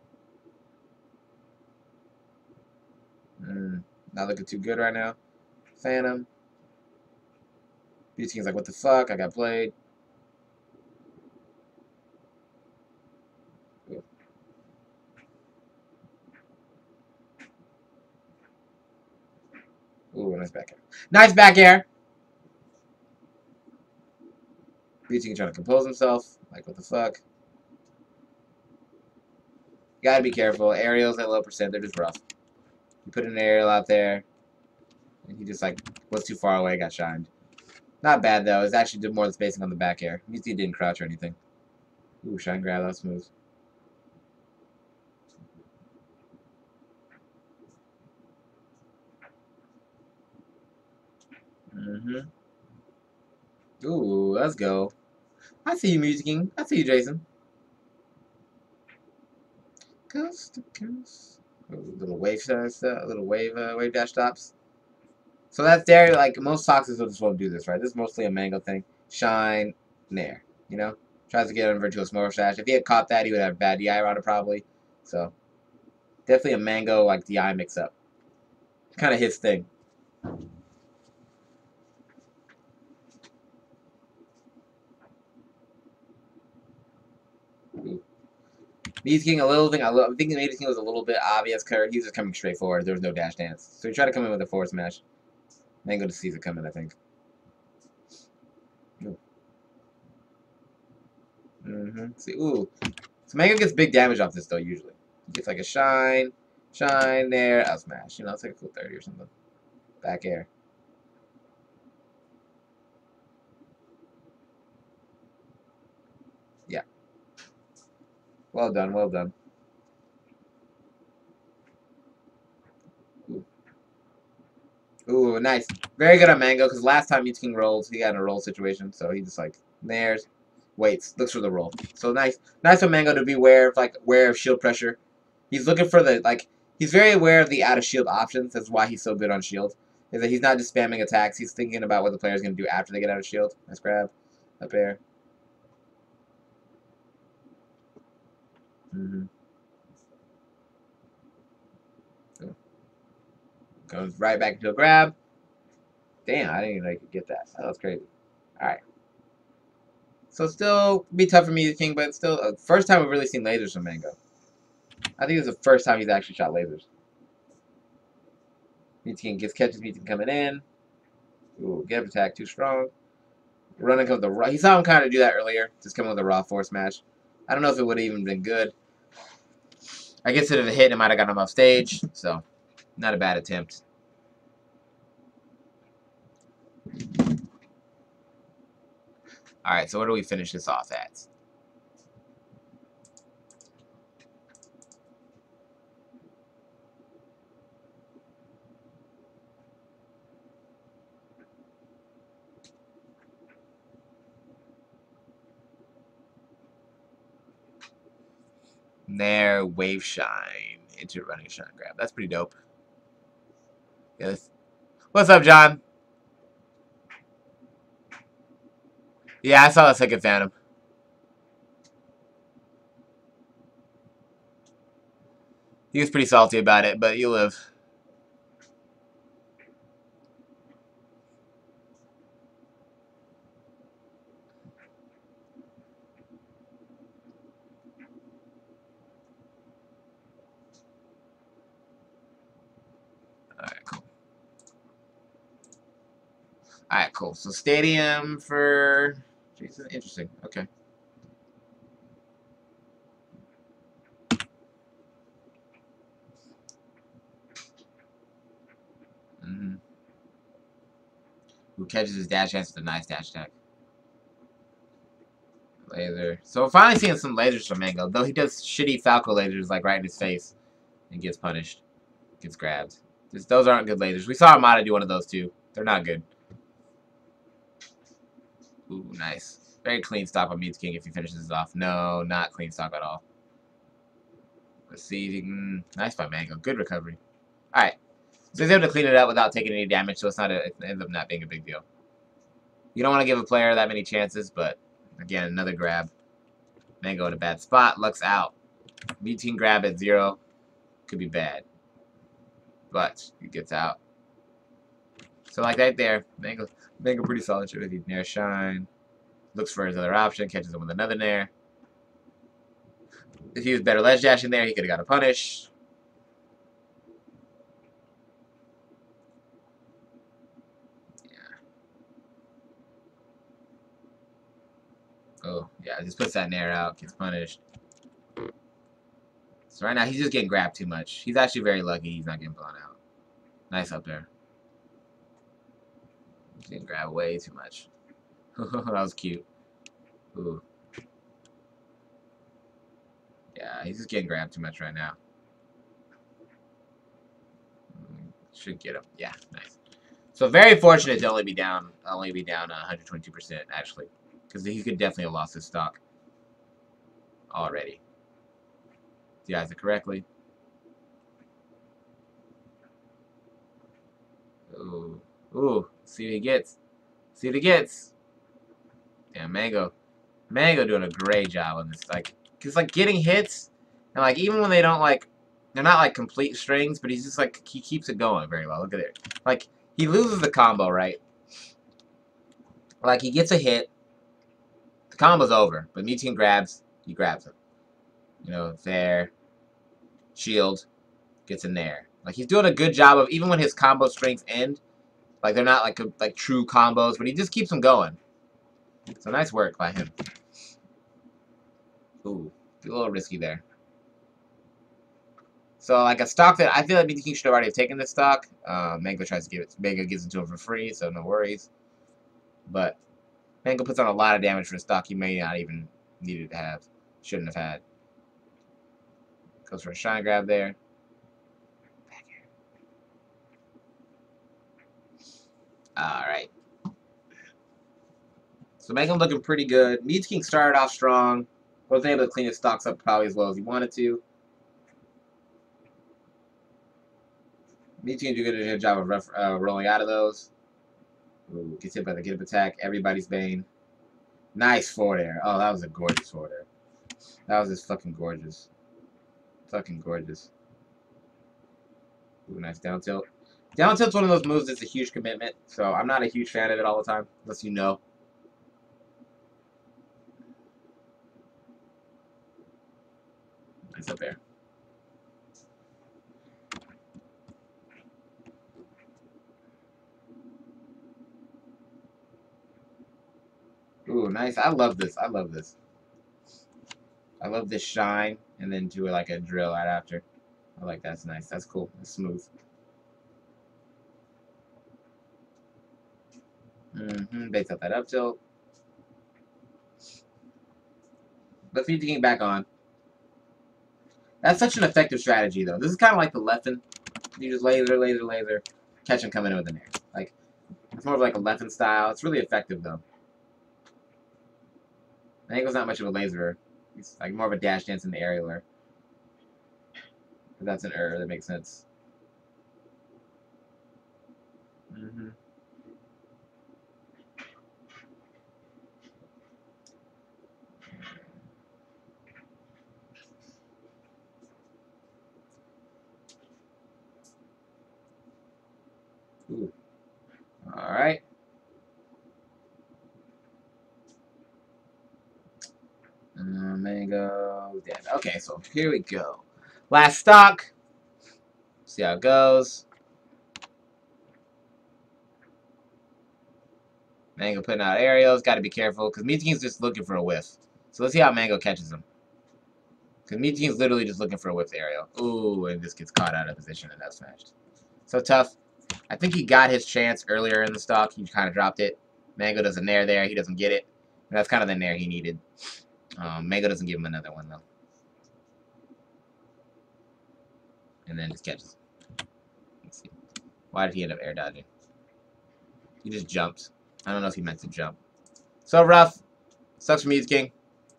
Not looking too good right now. Phantom. Mew King's like, what the fuck? I got played. Ooh, nice back air. Nice back air! Mew King trying to compose himself. Like, what the fuck? You gotta be careful. Aerials at low percent, they're just rough. You put an aerial out there, and he just, like, was too far away, got shined. Not bad, though. It's actually did more than spacing on the back air. Mew King didn't crouch or anything. Ooh, shine grab, that was smooth. Ooh, let's go. I see you, Mew King. I see you, Jason. Coast to coast. Ooh, little wave stuff, little wave dash stops. So that's there. Like most Foxes will just want to do this, right? This is mostly a Mango thing. Shine, Nair. You know, tries to get on Virtuous Morph Dash. If he had caught that, he would have bad DI around it probably. So definitely a Mango like DI mix up. Kind of his thing. Mew King, a little thing. I'm thinking Mew King was a little bit obvious. He was just coming straight forward. There was no dash dance, so he tried to come in with a forward smash. Mango just sees it coming, I think. See, ooh. So Mango gets big damage off this though. Usually, he gets like a shine, there, out smash. You know, it's like a cool 30 or something. Back air. Yeah. Well done, well done. Ooh, nice. Very good on Mango, because last time Mew King rolls, he got in a roll situation, so he just, like, nares, waits, looks for the roll. So nice. Nice for Mango to be aware of shield pressure. He's looking for the, like, he's very aware of the out-of-shield options. That's why he's so good on shield. Is that he's not just spamming attacks, he's thinking about what the player's going to do after they get out of shield. Nice grab. Up air. Goes right back into a grab. Damn, I didn't even know you could get that. That was crazy. Alright. So still be tough for Mew King, but still, first time we've really seen lasers from Mango. I think it's the first time he's actually shot lasers. Mew King catches Mew King coming in. Ooh, get up attack, too strong. Running comes the raw. He saw him kind of do that earlier. Just coming with a raw force smash. I don't know if it would have even been good. I guess if it hit, it might have gotten him off stage. So, not a bad attempt. Alright, so what do we finish this off at? Nair, wave shine into running shine grab. That's pretty dope. Yes. What's up, John? Yeah, I saw the second Phantom. He was pretty salty about it, but you live. Alright, cool. Alright, cool. So stadium for Jason. Interesting. Okay. Who catches his dash chance with a nice dash attack. Laser. So we're finally seeing some lasers from Mango, though he does shitty Falco lasers like right in his face and gets punished. Gets grabbed. Those aren't good lasers. We saw Armada do one of those too. They're not good. Ooh, nice. Very clean stop on Mew King if he finishes this off. No, not clean stop at all. Let's see. Nice by Mango. Good recovery. Alright. So he's able to clean it up without taking any damage, so it ends up not being a big deal. You don't want to give a player that many chances, but again, another grab. Mango in a bad spot. Luck's out. Meat King grab at 0. Could be bad. But he gets out. So like right there, Mango pretty solid with his Nair Shine. Looks for his other option, catches him with another Nair. If he was better ledge dashing there, he could have got a punish. Oh, yeah, just puts that Nair out, gets punished. So right now, he's just getting grabbed too much. He's actually very lucky he's not getting blown out. Nice up there. He's getting grabbed way too much. That was cute. Ooh. Yeah, he's just getting grabbed too much right now. Should get him. Yeah, nice. So very fortunate to only be down 122% actually, because he could definitely have lost his stock already. He eyes it correctly. Ooh, ooh. See what he gets. See what he gets. Damn, Mango doing a great job on this. Like, cause like getting hits, and like even when they don't like, they're not like complete strings, but he's just like he keeps it going very well. Look at it. Like he loses the combo, right? Like he gets a hit, the combo's over, but Mew Team grabs, he grabs him. You know, there, shield, gets in there. Like he's doing a good job of even when his combo strings end, like they're not like true combos, but he just keeps them going. So nice work by him. Ooh, a little risky there. So like a stock that I feel like BTK should already have taken this stock. Mango tries to give it. Mango gives it to him for free, so no worries. But Mango puts on a lot of damage for a stock he may not even needed to have, shouldn't have had. Goes for a shine grab there. Back here. All right. So Mango looking pretty good. Meat King started off strong. Wasn't able to clean his stocks up probably as well as he wanted to. Meat King did a good job of rolling out of those. Ooh, gets hit by the get up attack. Everybody's Bane. Nice forward air. Oh, that was a gorgeous forward air. That was just fucking gorgeous. Fucking gorgeous. Ooh, nice down tilt. Down tilt's one of those moves that's a huge commitment, so I'm not a huge fan of it all the time, unless you know. Nice up air. Ooh, nice. I love this. I love this. I love this shine, and then do like a drill right after. I like that's nice. That's cool. That's smooth. Base up that up tilt. Let's see getting back on. That's such an effective strategy, though. This is kind of like the Leffen. You just laser, laser, laser. Catch him coming in with an air. Like, it's more of like a Leffen style. It's really effective, though. Mango's not much of a laserer. He's like more of a dash dance in the aerialer. But that's an error. That makes sense. Ooh. All right. Mango. Damn. Okay, so here we go. Last stock. See how it goes. Mango putting out aerials. Got to be careful because Mew-King's just looking for a whiff. So let's see how Mango catches him. Because Mew-King's literally just looking for a whiff aerial. Ooh, and just gets caught out of position and that's smashed. So tough. I think he got his chance earlier in the stock. He kind of dropped it. Mango does a nair there. He doesn't get it. And that's kind of the nair he needed. Mango doesn't give him another one, though. And then just catches. Let's see. Why did he end up air dodging? He just jumped. I don't know if he meant to jump. So rough. Sucks for Mew-King.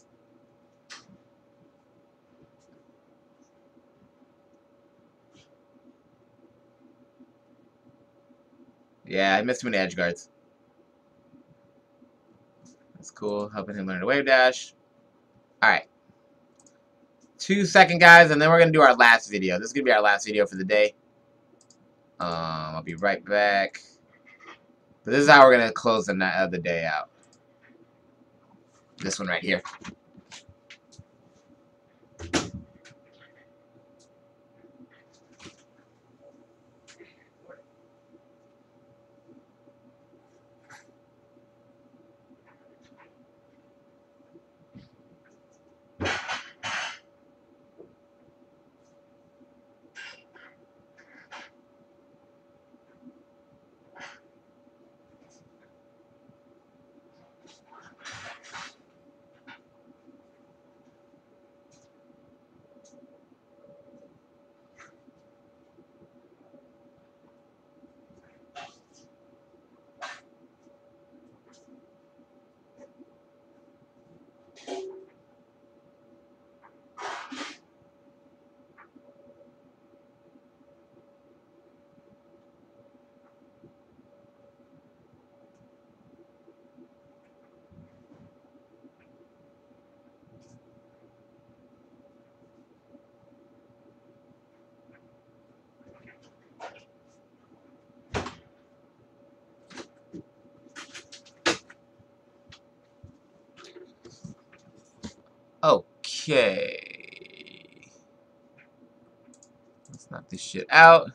Yeah, I missed too many edge guards. That's cool. Helping him learn to wave dash. Alright. 2 second, guys, and then we're going to do our last video. This is going to be our last video for the day. I'll be right back. But this is how we're going to close the day out. This one right here. Okay. Let's knock this shit out.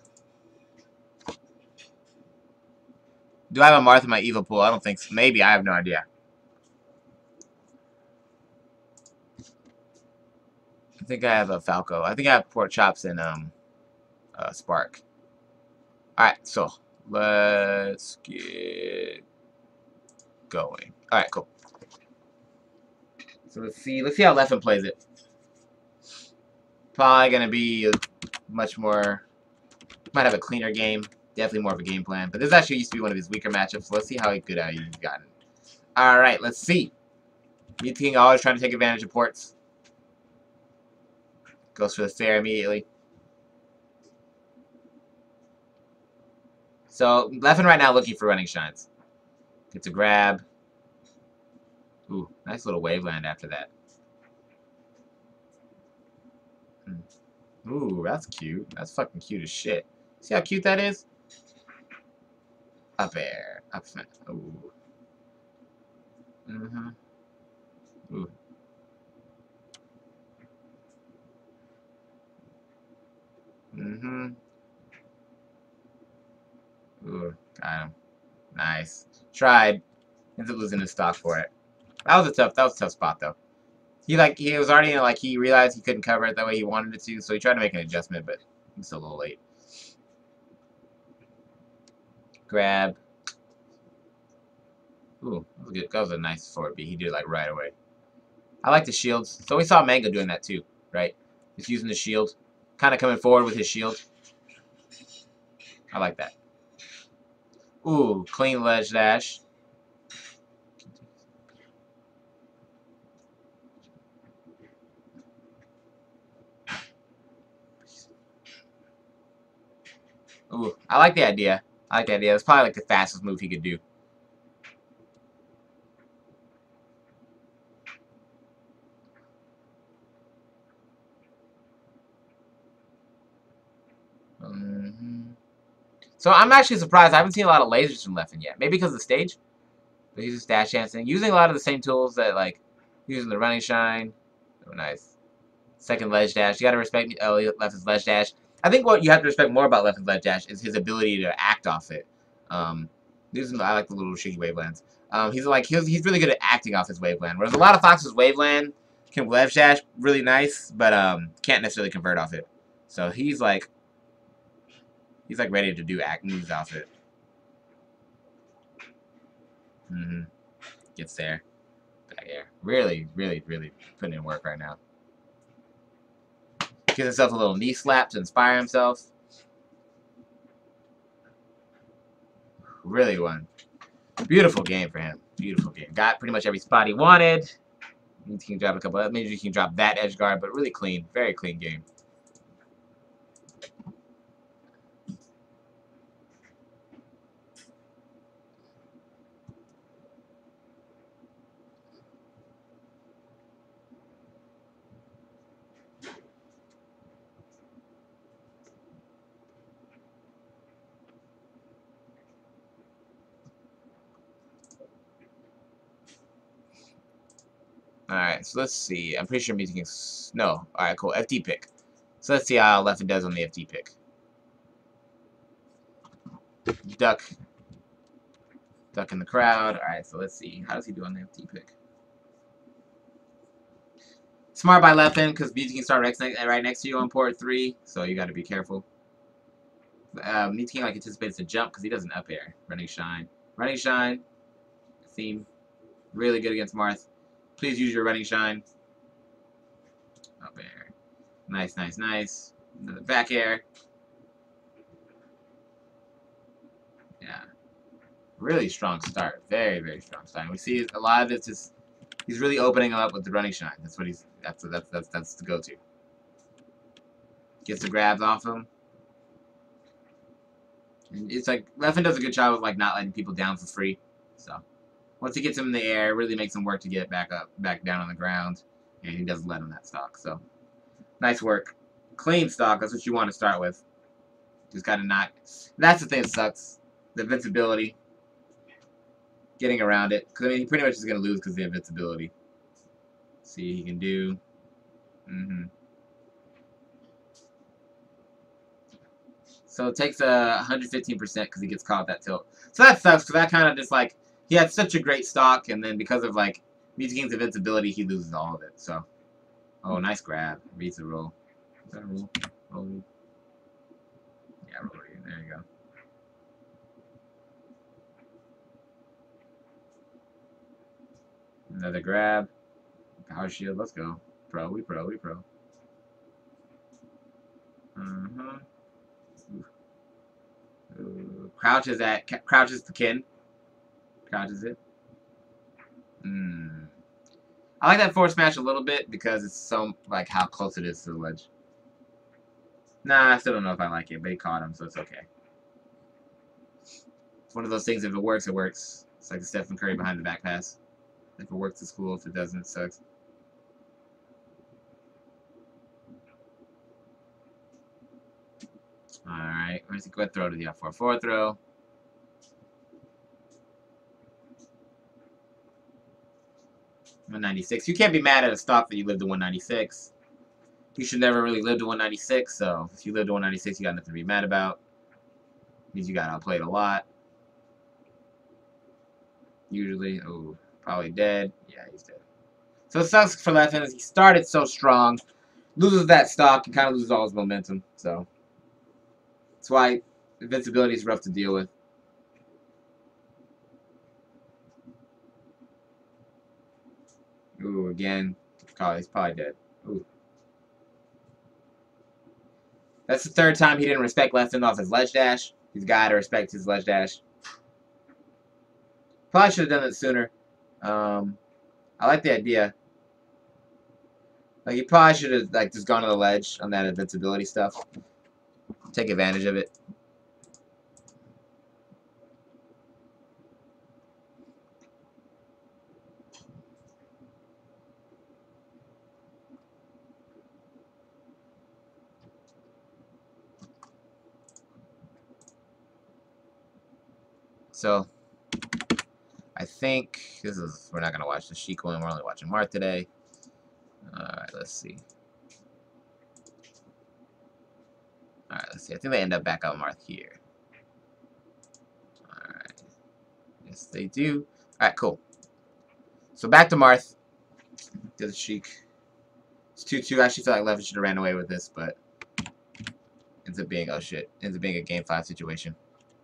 Do I have a Marth in my evil pool? I don't think so. Maybe. I have no idea. I think I have a Falco. I think I have pork chops and Spark. Alright, so let's get going. Alright, cool. So let's see how Leffen plays it. Probably gonna be much more, might have a cleaner game. Definitely more of a game plan. But this actually used to be one of his weaker matchups. So let's see how good he's gotten. Alright, let's see. Mew King always trying to take advantage of ports. Goes for the fair immediately. So Leffen right now looking for running shines. Gets a grab. Ooh, nice little waveland after that. Ooh, that's cute. That's fucking cute as shit. See how cute that is? Up air. Up front. Ooh. Mm-hmm. Ooh. Mm-hmm. Ooh, got him. Nice. Tried. Ends up losing his stock for it. That was a tough spot though. He was already he realized he couldn't cover it the way he wanted it to, so he tried to make an adjustment, but it's a little late. Grab. Ooh, that was good. That was a nice forward B. He did it like right away. I like the shields. So we saw Mango doing that too, right? Just using the shield. Kind of coming forward with his shield. I like that. Ooh, clean ledge dash. Ooh, I like the idea. I like the idea. It's probably like the fastest move he could do. So I'm actually surprised. I haven't seen a lot of lasers from Leffen yet. Maybe because of the stage. But he's just dash dancing. Using a lot of the same tools that, using the running shine. Oh, nice. Second ledge dash. You gotta respect Leffen's ledge dash. I think what you have to respect more about Leffen's ledge dash is his ability to act off it. I like the little shaky wavelands. He's really good at acting off his waveland. Whereas a lot of Fox's waveland can ledge dash really nice, but can't necessarily convert off it. So he's ready to do act moves off it. Gets there. Back air. Really, really, really putting in work right now. Gives himself a little knee slap to inspire himself. Really won. Beautiful game for him. Beautiful game. Got pretty much every spot he wanted. Maybe he can drop a couple. Maybe he can drop that edge guard, but really clean. Very clean game. Alright, so let's see. I'm pretty sure Mew can... No. Alright, cool. FD pick. So let's see how Leffen does on the FD pick. Duck. Duck in the crowd. Alright, so let's see. How does he do on the FD pick? Smart by Leffen, because Mew can start right next to you on port 3, so you gotta be careful. Mew King like anticipates a jump because he does an up air. Running Shine. Running Shine. Theme. Really good against Marth. Please use your Running Shine. Up air. Nice, nice, nice. Another back air. Yeah. Really strong start. Very, very strong start. We see a lot of it's just he's really opening him up with the Running Shine. That's what he's that's the go-to. Gets the grabs off him. And it's like Leffen does a good job of like not letting people down for free. So once he gets him in the air, it really makes him work to get back down on the ground, and he doesn't let him that stock. So nice work, clean stock. That's what you want to start with. Just gotta not. That's the thing that sucks. The invincibility. Getting around it. Because I mean, he pretty much is gonna lose because of the invincibility. See, he can do. So it takes 115% because he gets caught at that tilt. So that sucks because that kind of just like he had such a great stock, and then because of like Mew King's invincibility, he loses all of it. So, oh, nice grab. Reads the roll. Is that a roll? Roll. Yeah, roll. There you go. Another grab. Power shield. Let's go. Pro. We pro. We pro. Crouches the kin. Crouches it. I like that forward smash a little bit because it's so like how close it is to the ledge. Nah, I still don't know if I like it, but he caught him, so it's okay. It's one of those things. If it works, it works. It's like the Stephen Curry behind the back pass. If it works, it's cool. If it doesn't, it sucks. Alright, where's the good throw to the F4 forward throw? $196. You can't be mad at a stock that you lived to 196. You should never really live to 196, so if you live to 196, you got nothing to be mad about. Means you got outplayed a lot. Usually. Oh, probably dead. Yeah, he's dead. So it sucks for Leffen. He started so strong. Loses that stock and kind of loses all his momentum, so that's why invincibility is rough to deal with. Ooh, again. Oh, he's probably dead. Ooh. That's the third time he didn't respect Leffen off his ledge dash. He's got to respect his ledge dash. Probably should have done it sooner. I like the idea. Like, he probably should have like just gone to the ledge on that invincibility stuff. Take advantage of it. So, I think this is, we're not going to watch the Sheik one, we're only watching Marth today. Alright, let's see. Alright, let's see. I think they end up back on Marth here. Alright. Yes, they do. Alright, cool. So back to Marth. To the Sheik. It's 2-2. I actually feel like Leffen should have ran away with this, but ends up being, oh shit, ends up being a game 5 situation.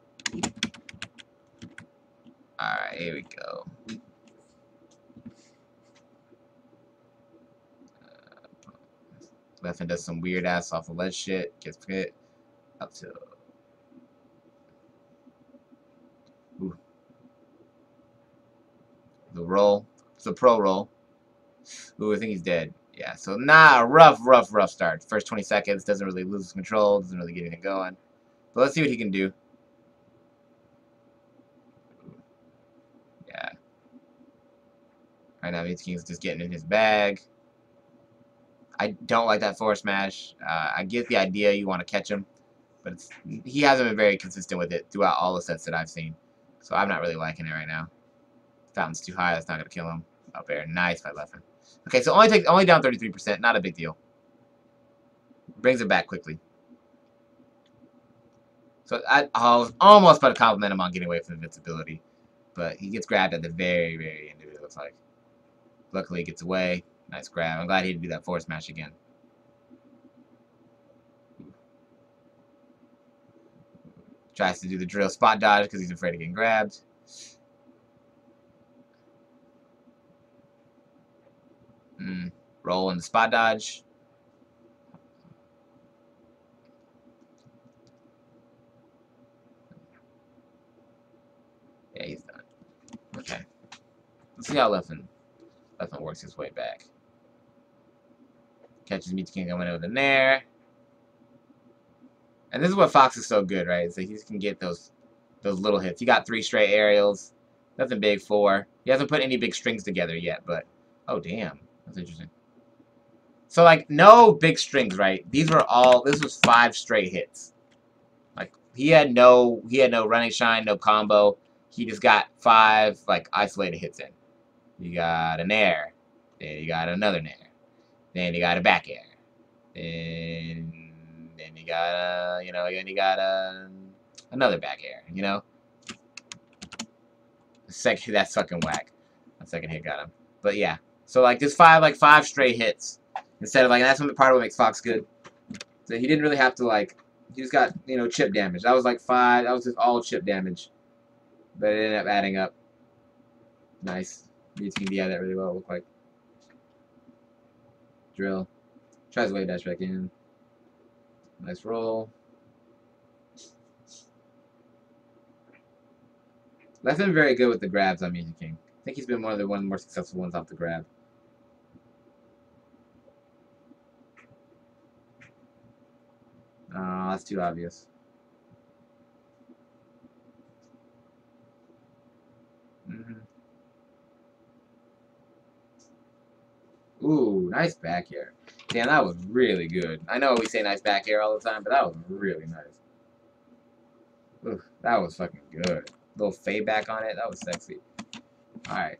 Alright, here we go. Leffen does some weird ass off the ledge shit. Gets hit up to. Ooh. The roll. It's a pro roll. Ooh, I think he's dead. Yeah, so rough start. First 20 seconds, doesn't really lose his control, doesn't really get anything going. But let's see what he can do. Yeah. Right now, Mew King's just getting in his bag. I don't like that forward smash. I get the idea you want to catch him, but he hasn't been very consistent with it throughout all the sets that I've seen. So I'm not really liking it right now. Fountain's too high. That's not going to kill him. Up air. Nice by Leffen. Okay, so only down 33%. Not a big deal. Brings it back quickly. So I was almost about to compliment him on getting away from invincibility, but he gets grabbed at the very, very end of it. It looks like. Luckily, he gets away. Nice grab. I'm glad he didn't do that forward smash again. Tries to do the drill spot dodge because he's afraid of getting grabbed. Roll in the spot dodge. Yeah, he's done. Okay. Let's see how Leffen works his way back. Catches Meat King coming over the Nair. And this is what Fox is so good, right? So he can get those little hits. He got 3 straight aerials. Nothing big, 4. He hasn't put any big strings together yet, but oh damn. That's interesting. So like no big strings, right? This was 5 straight hits. Like he had no running shine, no combo. He just got 5 like isolated hits in. You got an air, then you got another nair, then you got a back air, then you got another back air. You know, that's fucking whack. That second hit got him. But yeah, so like just 5 straight hits instead of like that's part of what makes Fox good. So he didn't really have to like he just got chip damage. That was like 5. That was just all chip damage, but it ended up adding up. Nice. You can DI that really well, look like. Drill. Tries wave dash back in. Nice roll. Leffen very good with the grabs on Meat King. I think he's been one of the more successful ones off the grab. Oh, that's too obvious. Ooh, nice back air. Damn, that was really good. I know we say nice back air all the time, but that was really nice. Ooh, that was fucking good. Little fade back on it. That was sexy. Alright.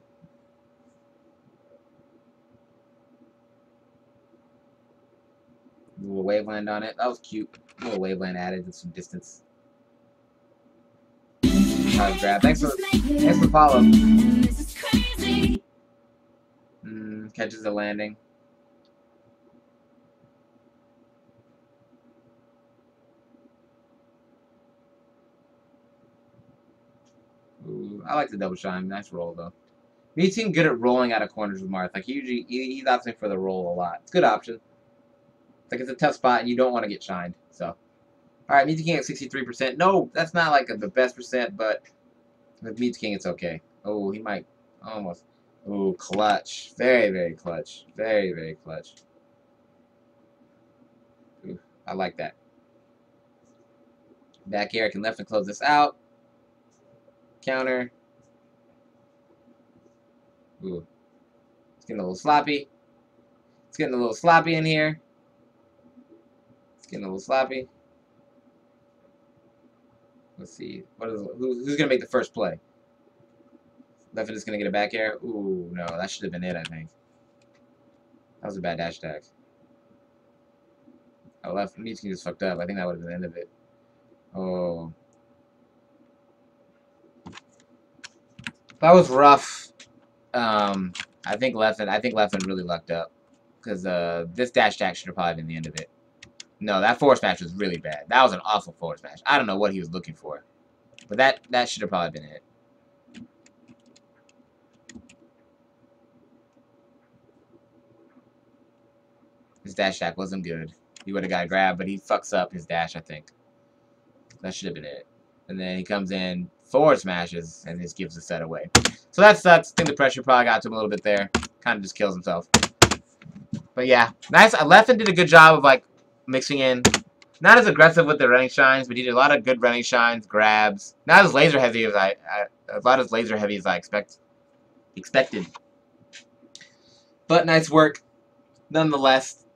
Little waveland on it. That was cute. Little waveland added to some distance. Nice grab. Thanks for the follow. Catches the landing. Ooh, I like the double shine. Nice roll though. He seemed good at rolling out of corners with Marth. Like he's opting for the roll a lot. It's a good option. Like it's a tough spot and you don't want to get shined. So, all right, Meat King at 63%. No, that's not like the best percent, but with Meat King it's okay. Oh, he might almost. Ooh, clutch. Very, very clutch. Very, very clutch. Ooh, I like that. Back air can left and close this out. Counter. Ooh. It's getting a little sloppy. It's getting a little sloppy in here. It's getting a little sloppy. Let's see. Who's gonna make the first play? Leffen is gonna get a back air. Ooh, no, that should have been it, I think. That was a bad dash attack. Oh, Meat King just fucked up. I think that would have been the end of it. Oh. That was rough. I think Leffen really lucked up. Because this dash attack should have probably been the end of it. No, that forward smash was really bad. That was an awful forward smash. I don't know what he was looking for. But that should have probably been it. His dash attack wasn't good. He would have got a grab, but he fucks up his dash, I think. That should have been it. And then he comes in, forward smashes, and just gives the set away. So that sucks. I think the pressure probably got to him a little bit there. Kind of just kills himself. But yeah, nice. Leffen did a good job of like mixing in. Not as aggressive with the running shines, but he did a lot of good running shines, grabs. Not as laser heavy as I expected. But nice work, nonetheless.